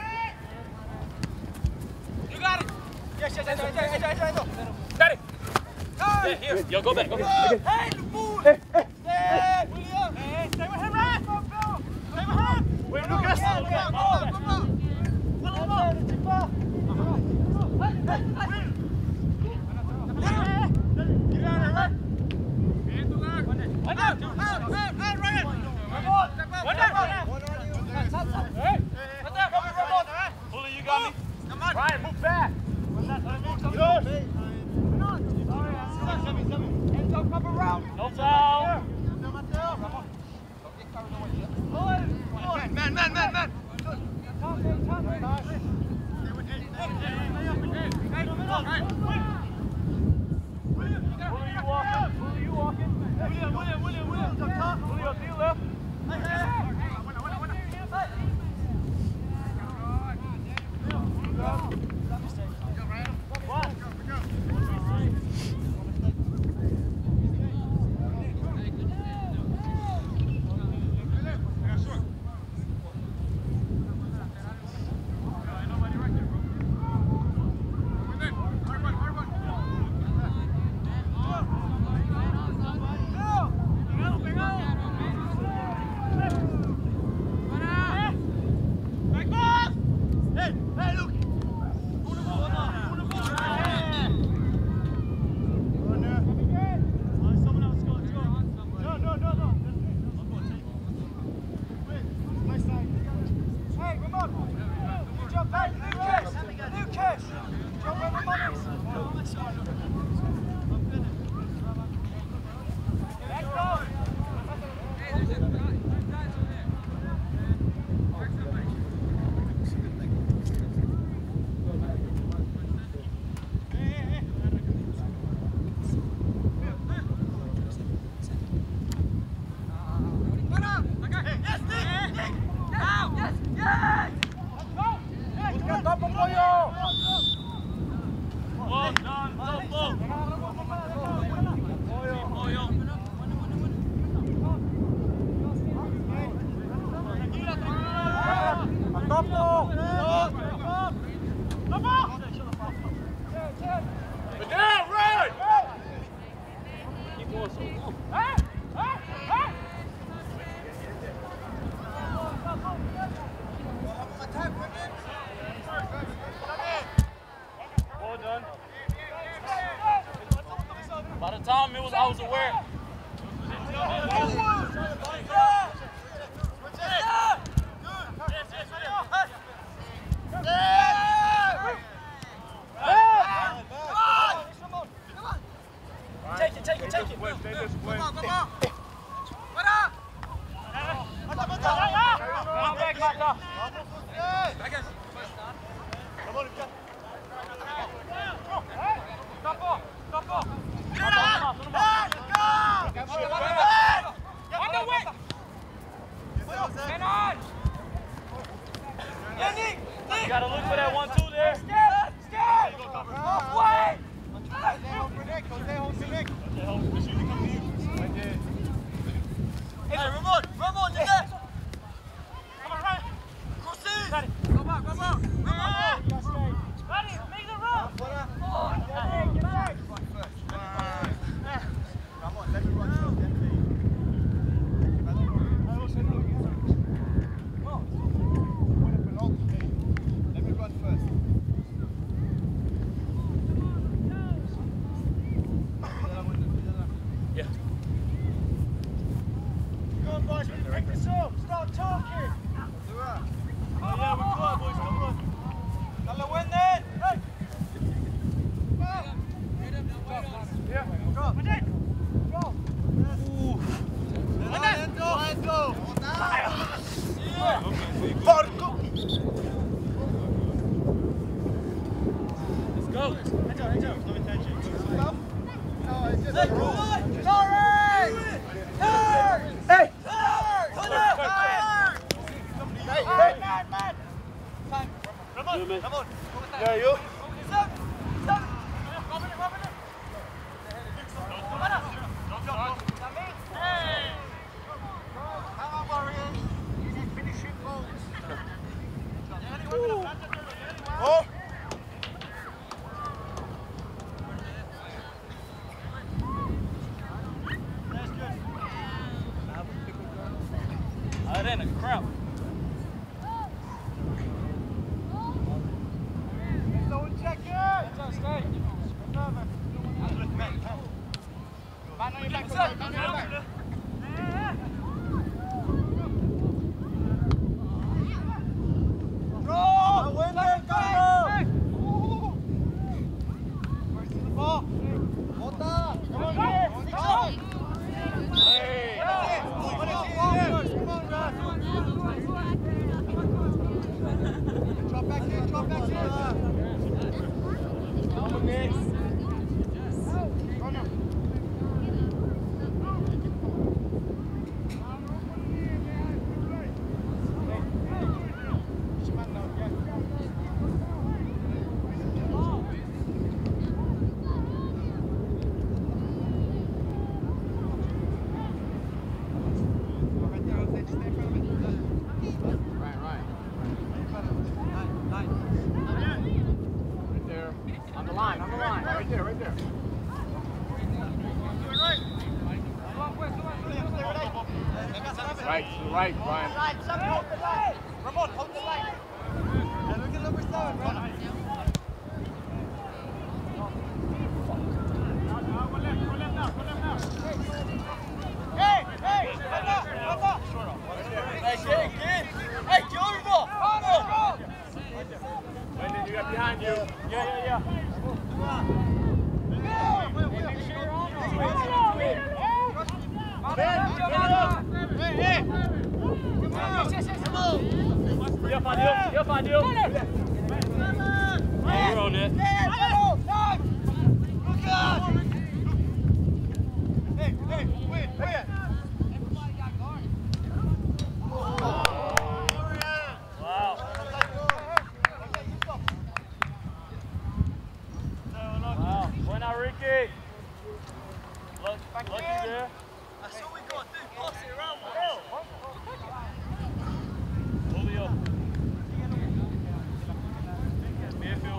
A: You got it! Yes, yes, yes, yes, yes, yes, yes. Got it! Yeah, here. Yo, go back, go back. Hey, the fool! Hey, hey, hey! William! Hey, stay with him, right? Stay with him! Wait, Lucas! Go, go, go, go! Follow him up! Hey, hey, hey! Get out of here, right? One down! Hey, hey, Ryan! One down! Hey! Right there, come here, Ramon! Bully, you got me? Come on! Ryan, move back! Good! No foul! Man, man, man, man! William, you walking? William, you walking? William, William, William, William, William, to your left. Hey, hey, Lucas! Lucas! Jump on the money! By the time it was, I was aware.
D: Take it, take it, take it. Come on, come on. What up?
A: Come back, Mata. You gotta look for that one, two there.
D: Wait! Hey, Ramon, Ramon, you're there! Come on, right! Crosses! Go back, go back! Ramon! Ready, make the run! Oh, get back! Ramon, let me run first, let me. Let me run first.
A: Yeah.
D: Come on, boys, we pick this up. Start talking.
A: Oh, yeah, we're close, boys. Come on.
D: Hello, win then. Hey.
A: Yeah.
D: Go. Go. Go. Porco.
A: Let's go.
D: Heads up, heads up. No intention. No, it's just... Sorry! Third! Hey! Third! Third! Hey, hey! Man, man! Time. Come on, come on.
A: Yeah, you.
D: Seven! Seven! Robin it, Robin it! Come on up! That me? Hey! Come on, Warriors. You need finishing goals. Oh!
A: That ain't a crap.
D: Don't check it! Just stay. Man on your back, man on your back. Go! Win it, go! First to the ball. Bota! Come on, here! Come on! Hey! Come on, Russ! Drop back in, drop back in! Come on, Nick! Go now!
H: Right, to the right, Brian.
D: Ramon, hold the line. And look at number seven, Ramon. Hey, hey, hold up, hold up. Hey, get, get. Hey, get over the ball. Come on.
H: Lyndon, you got behind you.
A: Yeah, yeah, yeah.
D: Hey, hey.
A: Yeah, Fadil. Yeah, Fadil. Oh, we're on it.
D: Hey, hey, wait, wait.
A: Wow, buena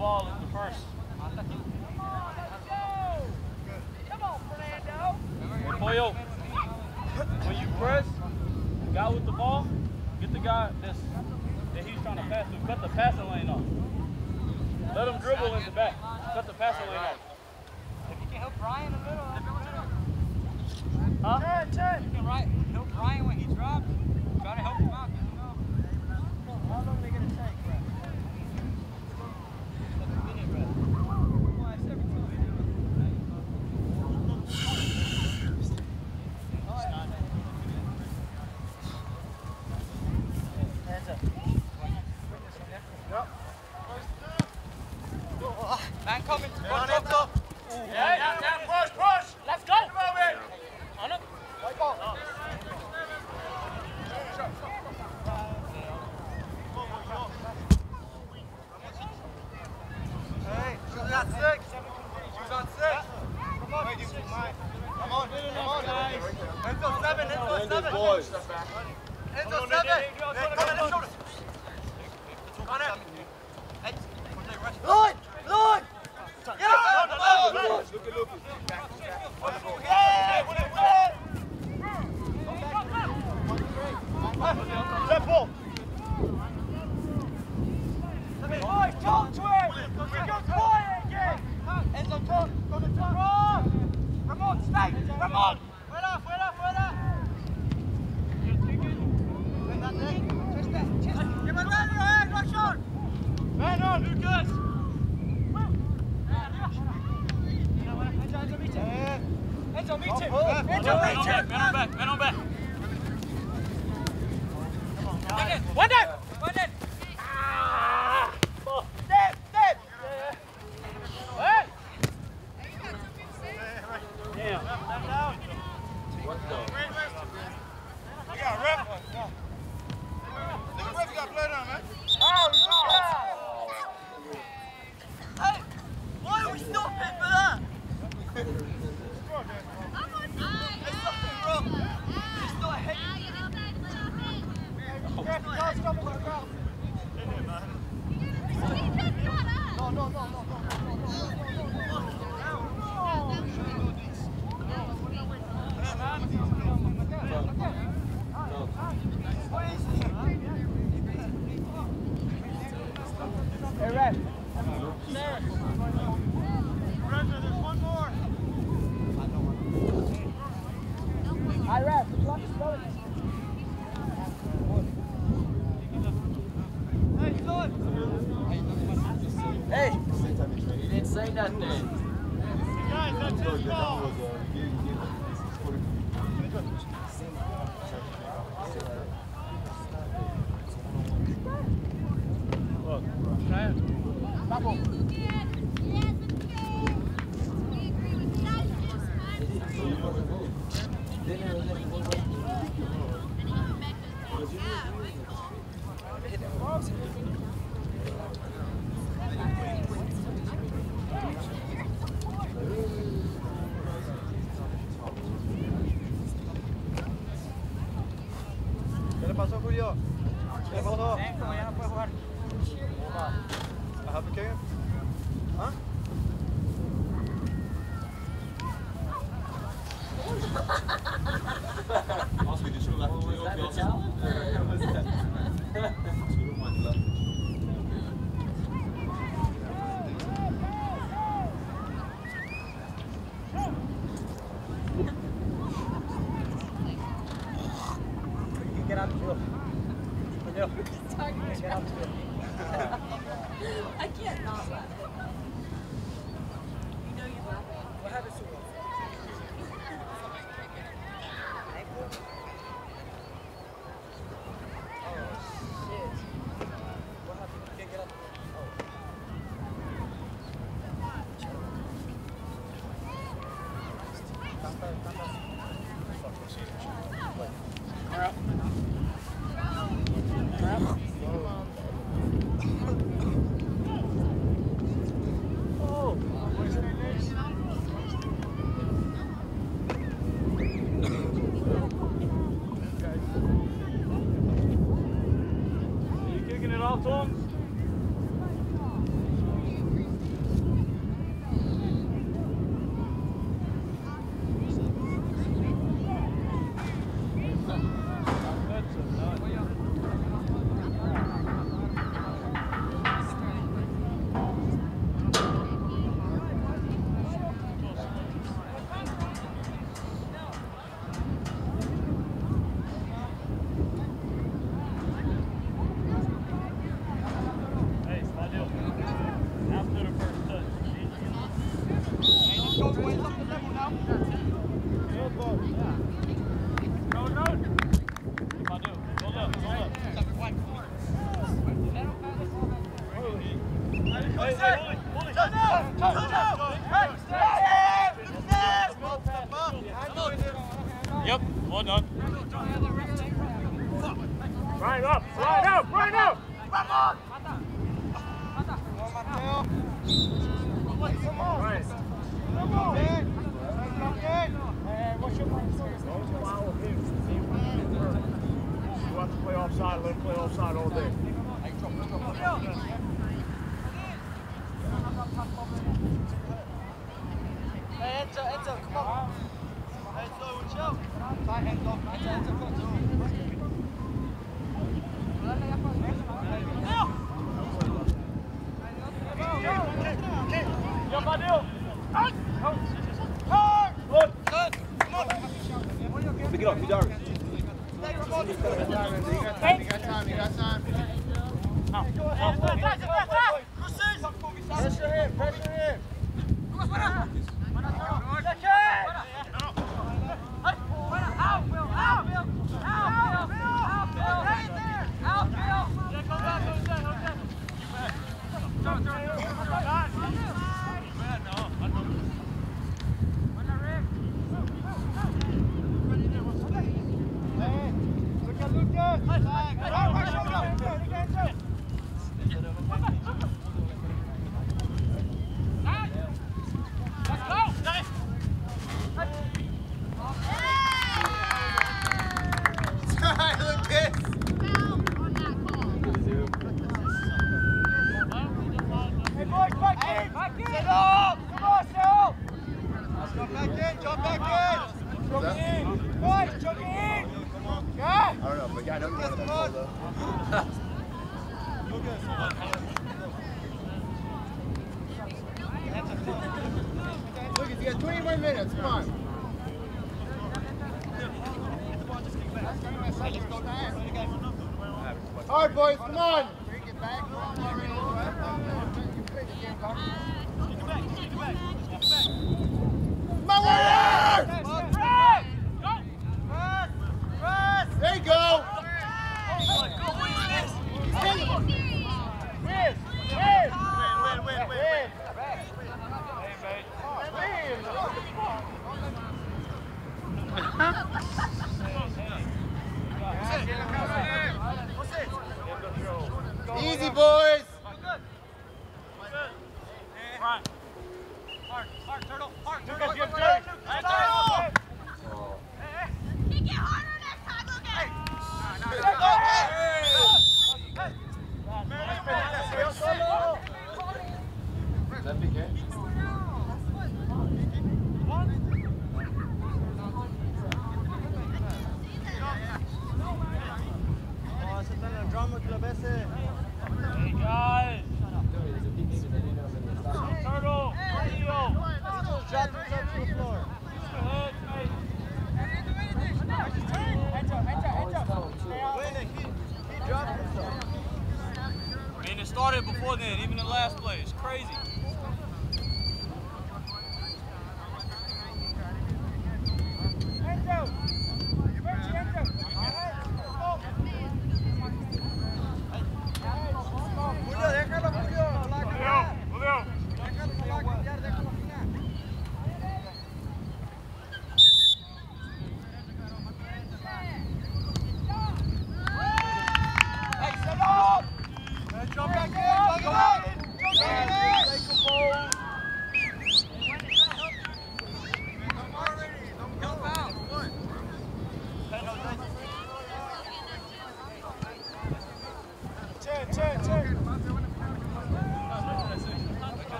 A: ball is the first.
D: Come on, Fernando.
A: Hey, Pollo, when you press, the guy with the ball, get the guy that's, that he's trying to pass to. Cut the passing lane off. Let him dribble in the back. Cut the passing lane off.
D: If you can help Brian a little.
A: Huh?
D: Turn, turn. You can right, help Brian when he drops. You gotta help him out. You know. How long are they gonna take, bro? Like a minute, bro. Well, it's every time. Hands up. Yep. Man coming.
A: Man up. Yeah, yeah, yeah, push, push. Let's go. Come on, man. On up.
D: White ball. Hey, shoot at six. Shoot at six. Come on. Come on, come on, guys. Enzo seven, Enzo seven.
G: Boys.
D: Enzo seven. Hey, come on, let's shoot it. Come on, Hey, Lloyd, Lloyd. Yeah,
G: Look at look at.
D: yeah, Simple. Boys, talk to him. We go quiet again. Enzo, talk. Go to talk. Come on, stay. Come on. Fuera, fuera, fuera. Give it right, right, rush on. Man on, Lucas. Enzo, meet him. Enzo, meet him.
A: Man on back, man on back.
D: One down. One down. Ah. Step, step. Hey.
A: Yeah.
G: What the?
D: We got a ref.
G: Look at ref, you got blood on, man.
D: Oh, Lucas. Hey, why are we stopping for that? There's something wrong. It's not a head. Ref, you can't stop it on the ground. No, no, no, no, no, no, Hey, ref. Sarah. There's one more. Hi, ref. The clock is going. Hey, Lloyd. Hey.
J: You didn't say nothing.
D: Guys, that's his ball. Double. ¿Qué le pasó, Julio? ¿Qué le pasó? Sí, como ya no puede jugar. Ajá, ¿por qué? ¿Ah?
G: Als we die zo laten doen, ook wel zo.
D: Get out of the field. Get out of the field.
B: I can't not laugh. You know you laugh.
D: What happened to him?
A: Yep, well done.
H: Right up, right up, right up! Right. You have to play offside, let him play offside all day.
D: Hey, Enzo, Enzo, come on. Enzo, chill. Tight hands off. Enzo, Enzo, come on.
A: Pick it up, you Darius.
D: You got time, you got time, you got time. Pressure him, pressure him. Hard, boys, come on! My warrior! There you go! Win, win, win, win. Easy, boys.
A: Right. Hard, hard, turtle, hard, turtle. Jim, Jim. Turtle.
K: Kick it harder next time, look at
D: Is that big game?
A: Hey guys! Turtle! I mean, it started before then, even in last play. It's crazy.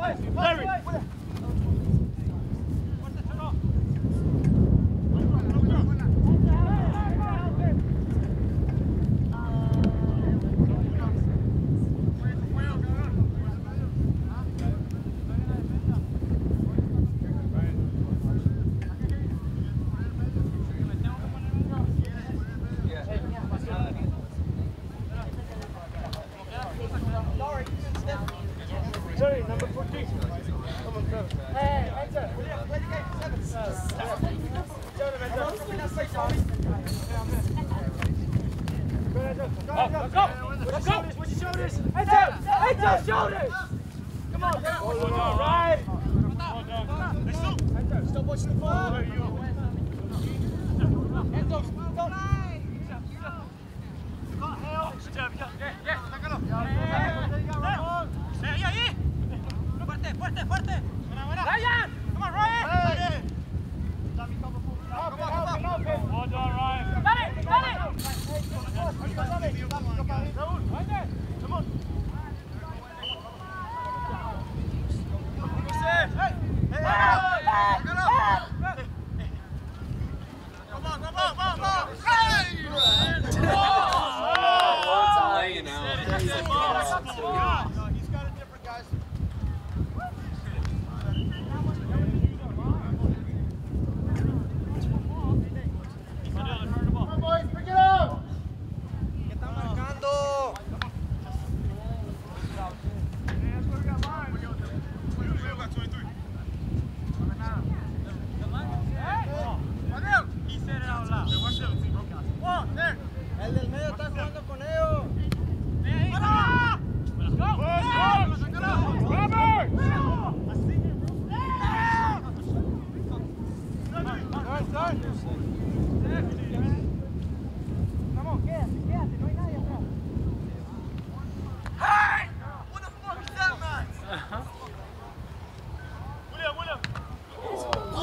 D: Sorry, number fourteen. Come on, go. Hey, enter. Play the game. Seven. Show them, enter. Go, go, go. With your shoulders, with your shoulders. Enter, enter, shoulders. Come on, go. Right. Enter, stop watching the ball. Enter, go.
A: Fuerte, fuerte, fuerte. Ryan! Come on, Ryan! Hey. Come on, come on, come on. Well done, Ryan. Got it, got it! Come on. Hey, hey, hey! Come on, come on, come on, come on! Hey! Oh!
J: Laying out.
A: He's got it different, guys.
D: El del medio está jugando con ellos. Vamos, quédate, quédate, no hay nadie atrás.
A: Hey! What the fuck is that, man? William, William. Oh!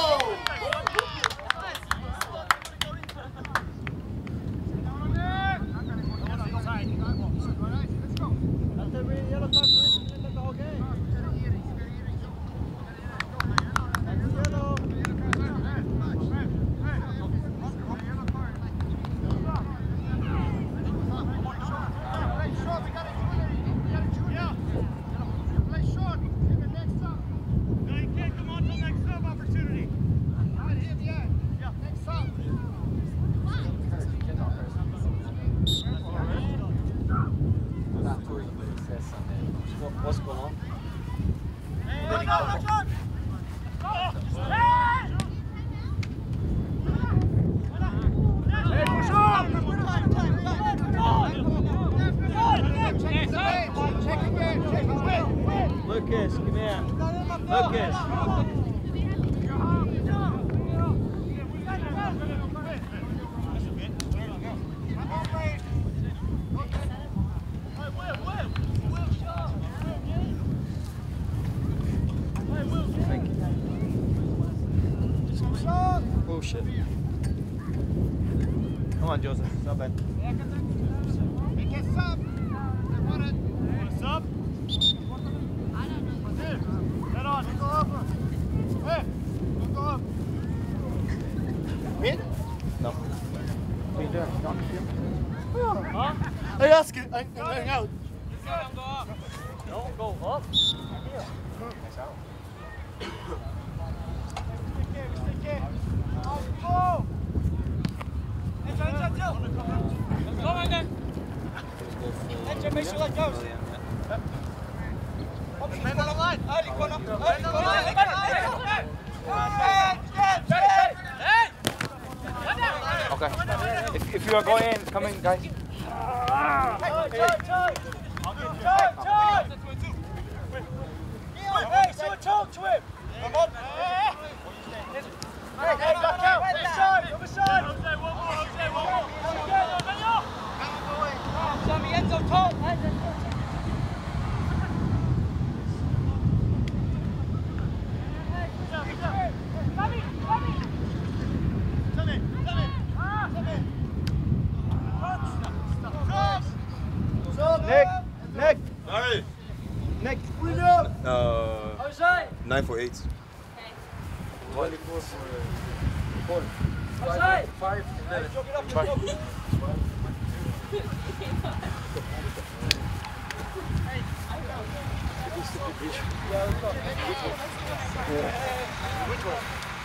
J: What's going on?
A: Hey, let's go, let's go! Hey, push up!
D: Lucas, come here. Lucas.
J: Bullshit.
D: Come on, Joseph. It's not bad.
A: Make it sub. Want it? Sub? Head on. Go up. Hey, go up.
D: Me? No. What are you doing? Not
A: Huh?
D: Hey, ask it. I'm going out.
A: Don't go up.
D: Don't go up. Yeah. Nice out.
A: Go! Enter, enter, enter! Go, Ender! Enter, make sure that goes. Man on the line! Early corner! Early corner!
J: Okay. If, if you are going in, come in, guys.
A: Hey, charge, charge! Charge, charge! Hey, see what talk to him! Come on! Hey, hey, back out! Other side, other side! Jose, one more, Jose, one more! Sammy, Enzo, talk!
D: Nick! Nick!
A: Sorry!
D: Nick!
A: William!
J: No.
L: Nine for eight.
G: twenty-four for uh,
D: Five,
G: five, eleven.
D: Which one?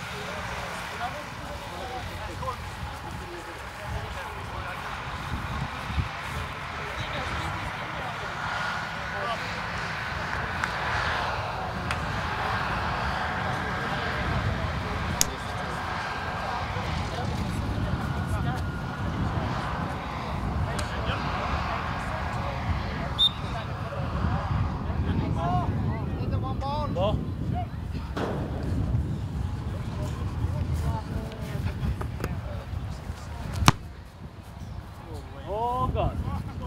A: Oh God.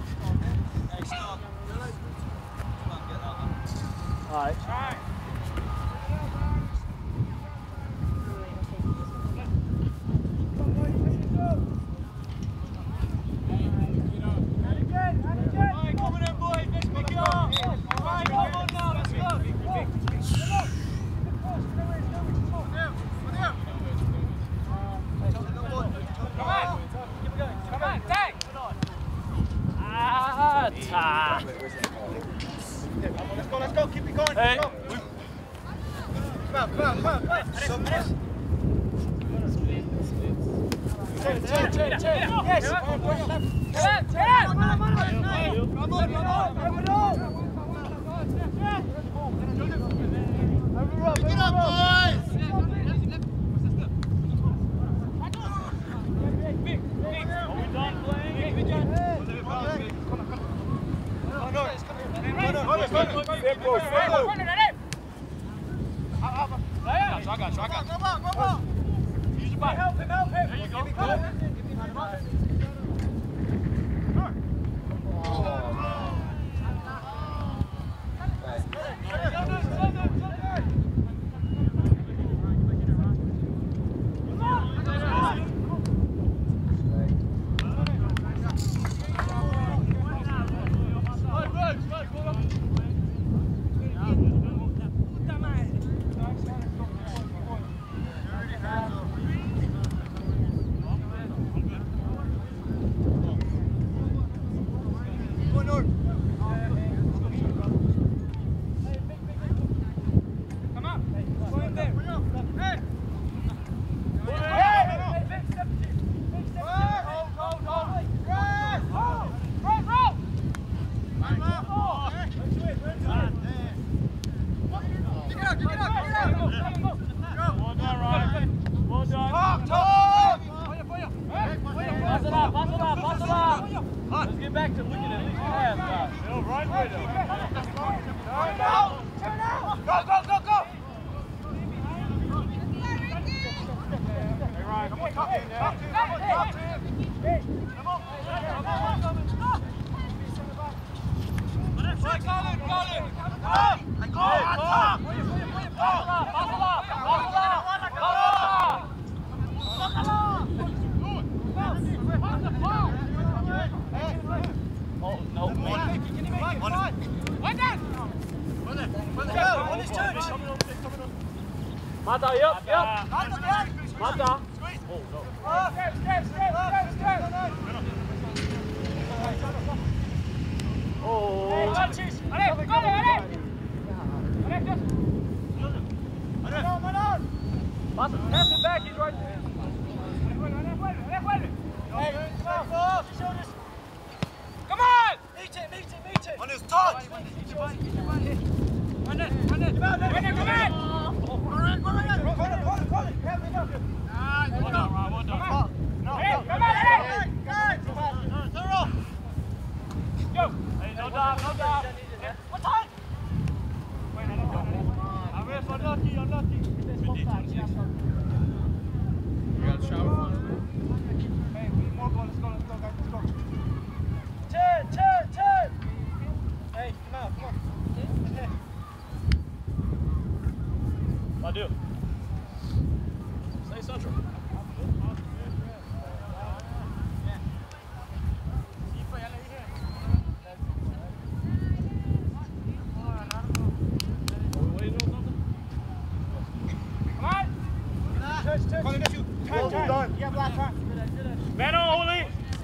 A: All right.
D: Let's go, let's go, keep it going.
A: Hey.
D: Come on, come on, come on, come on. Turn, turn, turn, turn. Yes. Come on, come on, come on. Pick it up, boys.
A: Are we done playing?
D: Simple, simple. I got you, I got you. Go on, go on. Use your body. Help him, help him. There you go.
A: Let's get back to looking at least half, guys. Bill, right with him.
D: Turn out! Go, go, go, go! Hey, Ryan, come on, talk to him now. Talk to him, talk to him. Come on, come on, come on. Right, Colin, Colin. Come on, go on, top.
A: Oh, no, man.
D: Can you make it? One. One down. One there. One there. One is turn.
A: Mata, yep, yep.
D: Mata.
A: Mata.
D: Oh, no. Step, step, step, step, step.
A: Oh.
D: Hey, touches. Allez, go, allez. Allez, just. Allez, Manon.
A: Mata, pass it back, he's right there.
D: Hey, come on, shoulders. Come on! Meet it, meet it, meet it! On his touch! Run it, run it! Run it, come on! All right, run it! Run it, run it, run it! Help me, help me! Ah, well done, Ryan, well done. Come on! No, no, come on, hey! Guys! They're off! Go!
A: Hey, no doubt, no doubt.
D: What time? Arif, unlucky, unlucky.
G: You got a shower?
D: Hey, we need more goals. Let's go, let's go, guys, let's go. Turn, turn, turn! Hey, come on, come on.
A: I do. Stay central. Are we waiting on something? Man on, Holy.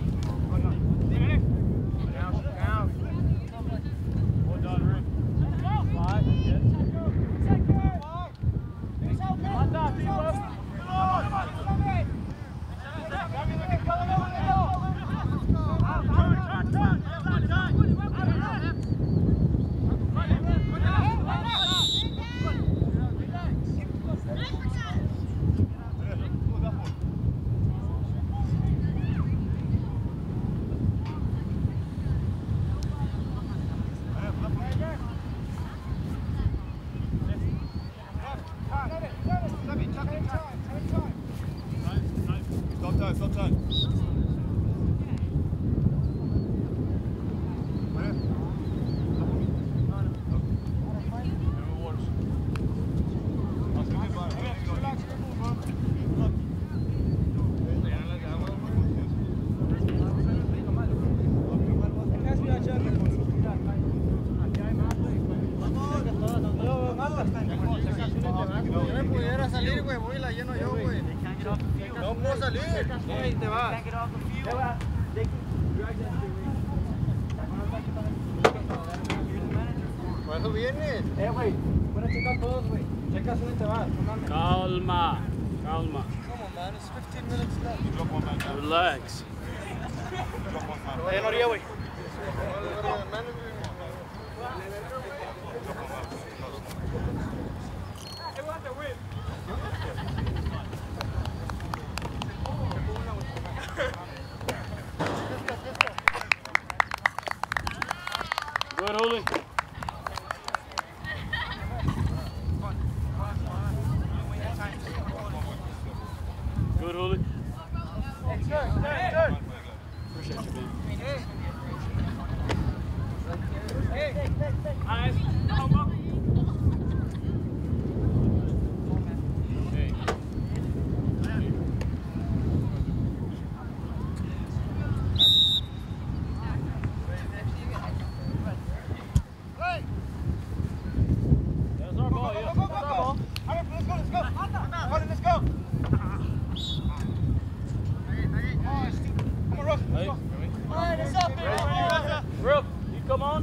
A: Well done, Rick. Slide. Yes. Hot dog, people.
L: Stop time, stop time.
A: Calma, calma.
D: Come on, man. It's fifteen minutes left.
A: Relax.
D: Hey, no, yeah, wait.
A: Good, Holy. Good, Holy. Appreciate you, man. Eyes. Come up. Hey. That's our ball, yeah. That's our ball.
D: Let's go, let's go. Let's go. Come on, Ruff. Let's go. All right, it's up, baby.
A: Ruff, you come on.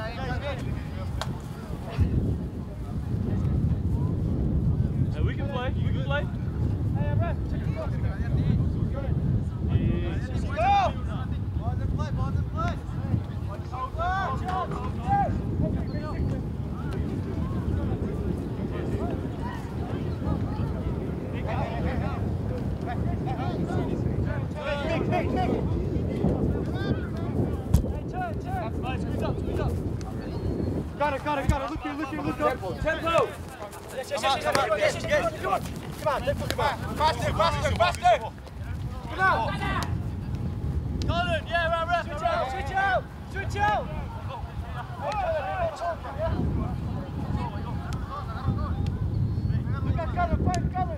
A: Hey, we can play. You can play.
D: Hey, Ruff. Let's go. Balls in play, balls in play. Got it, got it, got it. Look here, look here, look here. Tempo, tempo. Yes, yes, yes, come on, yes, yes, yes. Come on, come on, tempo, come on. Faster, faster, faster. Come on.
A: Colin, yeah, right, right.
D: Switch out, switch out, switch out. Look at Colin, find Colin.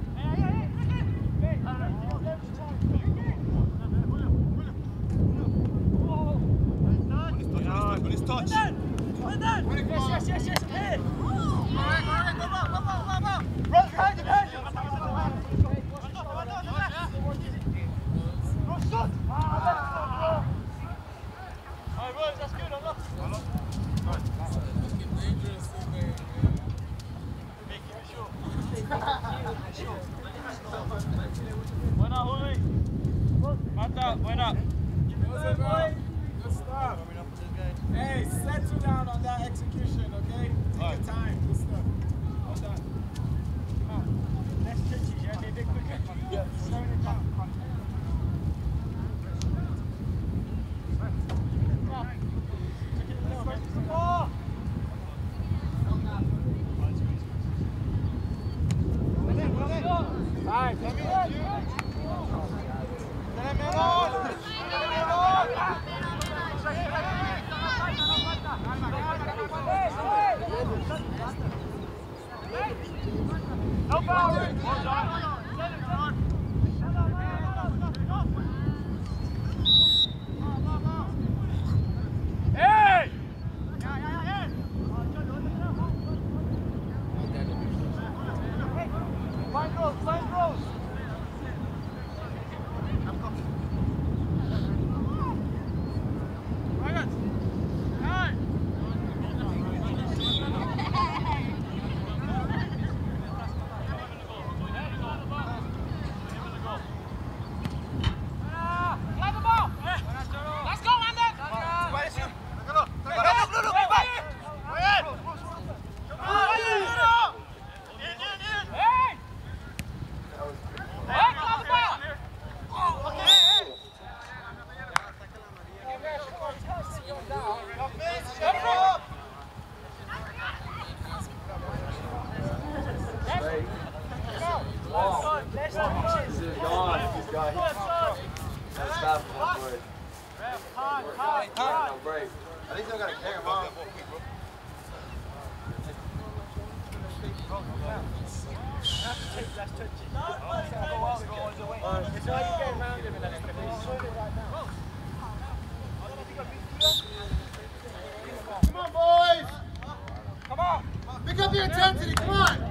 L: When it's touch.
D: Yes, yes, yes, yes, here. All right, all right, go back, go back, go back. Run behind him, behind him. Go shot. All right, Rose, that's good, I'm up.
A: Buena, Juli. Mata, buena.
H: Good stuff. Hey, settle down on that execution, okay? Take your time. Good stuff. Well done. Come on. Less touches, yeah? Be a bit quicker. Yeah. Slowing it down. Fine.
A: No foul. Hey!
D: Find Rose, find Rose. Come on, boys! Come on! Pick up your intensity, come on!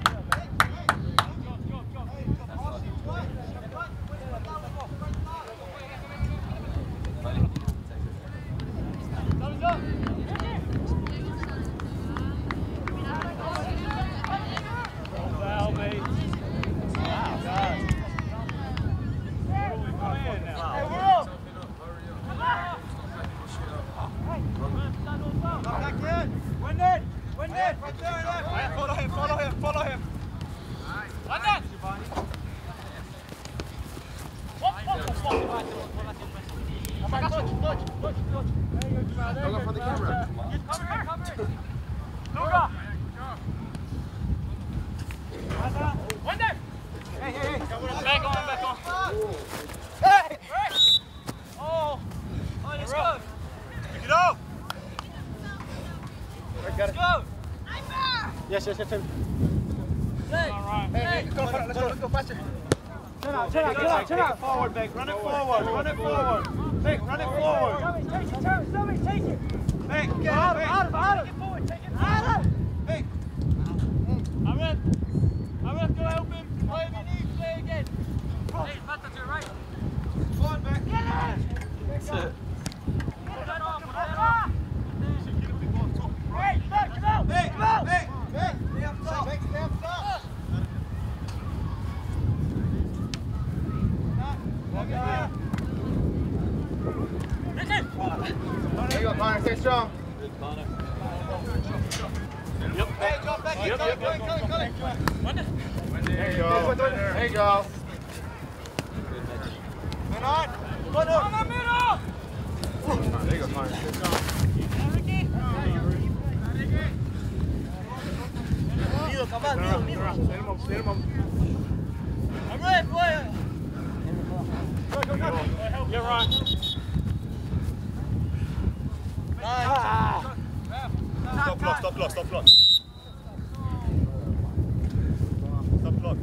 H: Yes, yes, yes, Tim.
D: Hey, hey, go, let's go, let's go faster.
H: Turn out, turn out, turn out, turn out. Forward, Beck, run it forward, run it forward. Beck, run it forward. Take it, Tommy, take it. Beck, get out of it, out of it, out of it. Forward, take it, out of it. Beck. Ahmed, Ahmed, go help him. Play if you need, play again. Hey, Mata to your right. Go on, Beck. Get it. That's it. Hey, Beck, come out. Beck, come out. Beck, Beck, stay up top. Beck, stay up top.
D: There you go, Connor. Stay strong.
H: Yep. Hey, drop back in.
D: Yep,
H: Come
D: yep,
H: on, come on, come on.
D: There you go. There you go.
H: Man on. Go on. Come on, middle.
D: There you go, Connor. Stay strong.
H: Nilo, come on, Nilo, Nilo.
D: Stay him up, stay him up.
H: I'm ready, boy. Go, go, go.
G: Get right.
H: Nice.
G: Stop clock, stop clock, stop clock. Stop clock.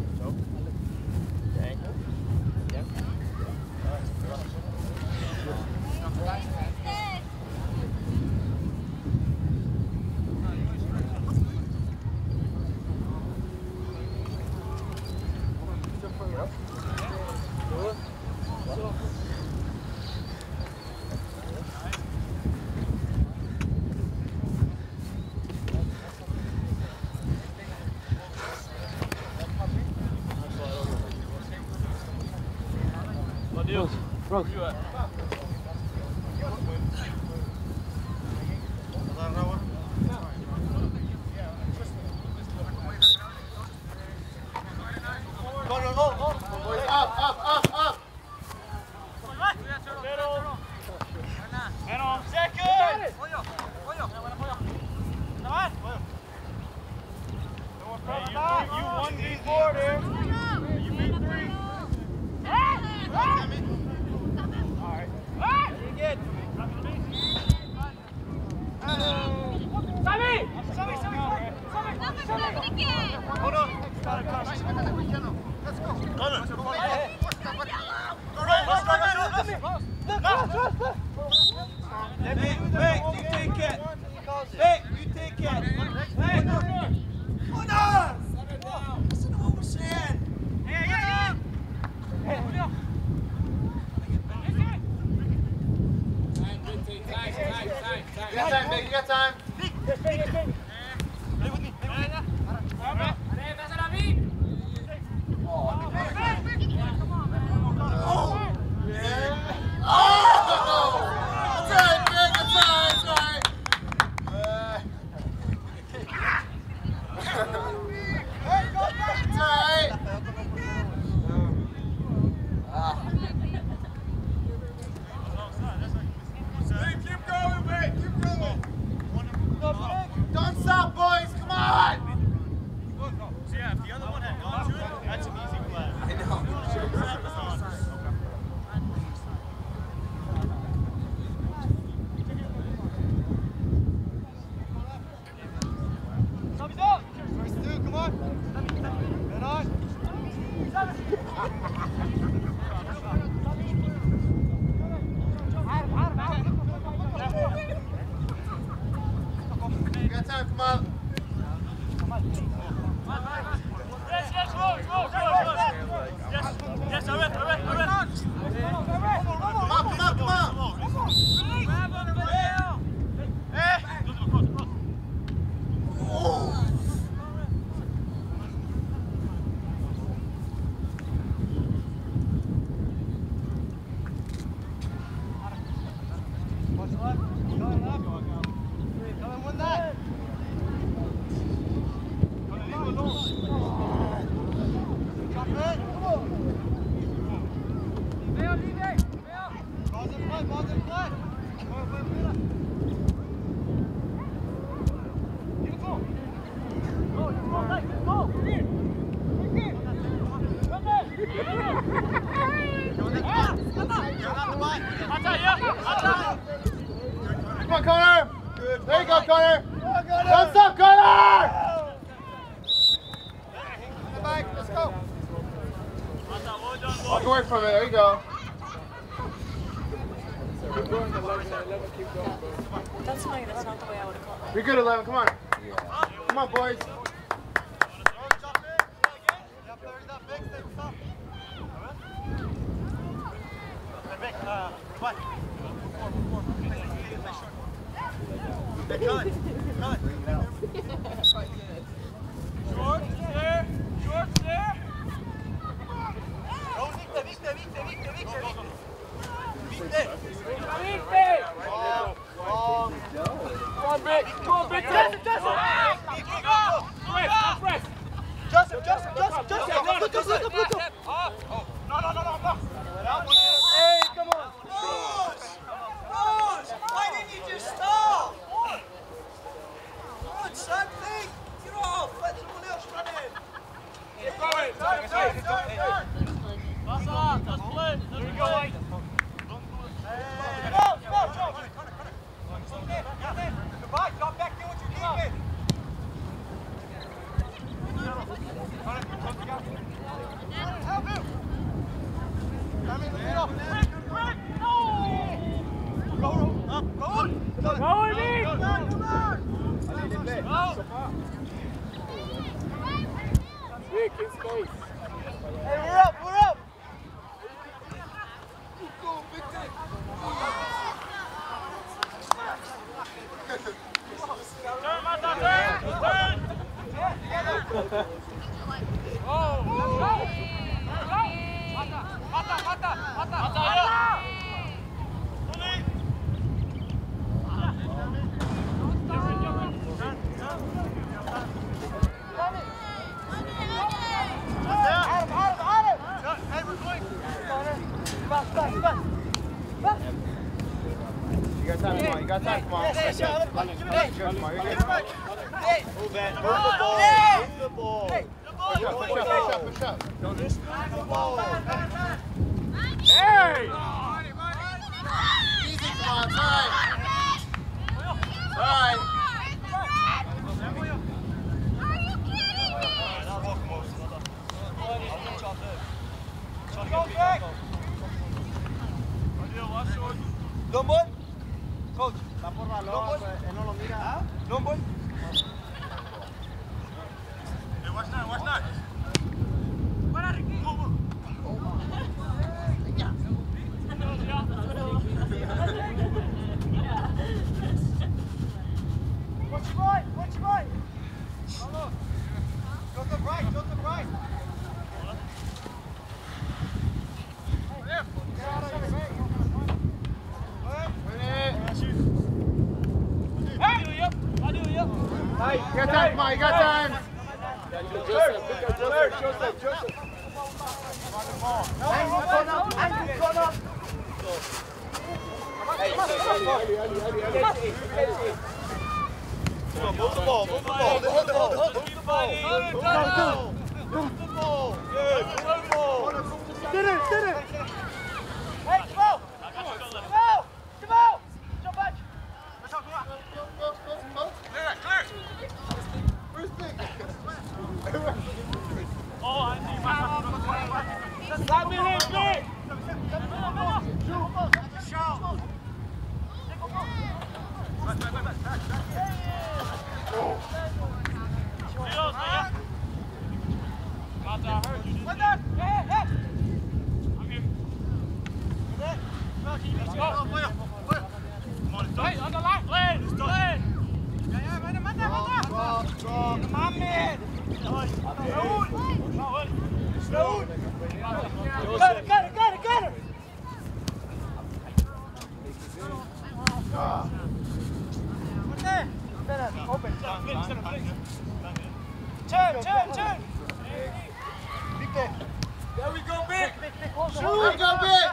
J: Bro.
D: Up, up, up, up.
H: Second. You won V four there. You beat three. Hold on. Let's go. Connor. Hey, hey, you take it. Hey, you take it. Hey, hold on. Listen to what we're saying. Hey, yeah, yeah. Hey, hold on.
D: You got time, Big. You got time.
H: Stay with me. Stay with me.
F: got time, come on.
A: Yes, yes, roll, roll, roll, roll. Yes, yes, all right, all right, all right.
F: Come on, come on, come on. Oh. Come on, Connor! There you go, Connor! Don't stop, Connor! Back, let's go. Walk away from it, there you go.
B: That's fine, that's not the way I would have called it.
F: You're good, eleven, come on. Come on, boys.
A: Short, there, short, there. Vite, vite, vite, vite, vite, vite. Vite. Come on, Vic. Come on, Vic. Joseph, Joseph. Press, press. Joseph, Joseph, Joseph, Joseph. Look up, look up, look up. Oh, no, no, no, no, no.
F: Hey, come on.
D: Rose! Rose! Why didn't you just stop? Come on, son, think. Get off. Let someone else run in.
A: Keep going. Turn, turn, turn, turn. Pass on. Just play. There we go.
D: Hey. Go, go, go. Goodbye. Drop back in what you're keeping. Help him. Come in the middle. No. Go, up, go on. Go, Emil. Come on, come on. Go.
G: Vic, in space.
D: Hey, we're up, we're up.
F: Go, big thing.
A: Turn, Mata, turn. Turn. Oh. Mata, Mata, Mata, Mata. Mata, ja.
F: You got time, come on, you got time, come on. Come on, you're good.
D: Move it. Move the ball. Move the ball.
F: Push up, push up, push up, push up.
D: Don't just move the ball.
F: Hey! Easy, come on, time. Time.
D: Lombol. Coach. Está por balón, él no lo mira. Lombol.
A: Hey, watch that, watch that.
D: What's your right? What's your right? Joseph right, Joseph right.
F: Hey, you got time, come on, you got time.
G: Joseph, Joseph, Joseph, Joseph.
D: Angle corner, angle corner.
G: Hey, Ali, Ali, Ali, Ali, Ali.
D: Move the ball, move the ball. Hold it, hold it, hold it, hold it. Move the ball. Move the ball. Move the ball. Good, move the ball.
F: Did it, did it.
D: Hey, Jamal. Jamal. Jamal. Jump back.
A: Clear, clear.
F: First thing.
A: Oh, I see. Got it, got it, got it, got it! Open. Turn, turn, turn! There we go, Big!
D: Shoot, go, Big!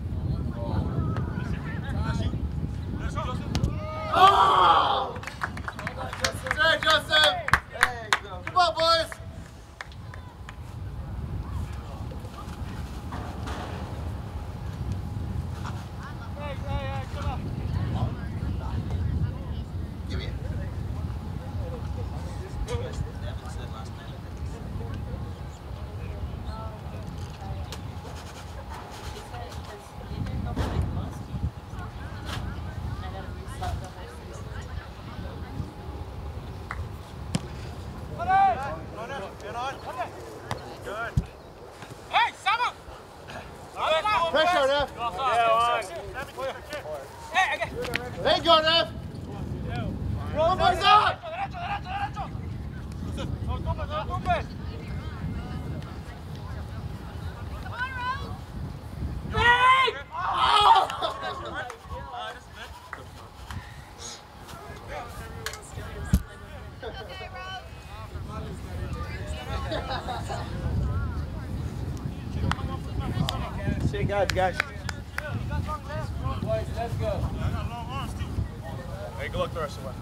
D: Oh! Hey, Joseph! Come on, boys! Give me it. Pressure, Ref. There you go, Ref. Roll boys up.
A: See you guys, guys.
G: Boys, let's go.
A: Hey, good luck the rest of the way.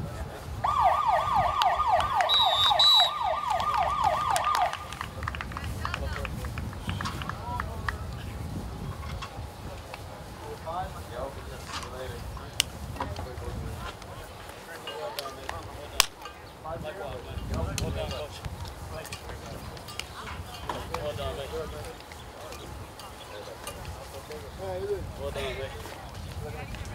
A: Well done, mate.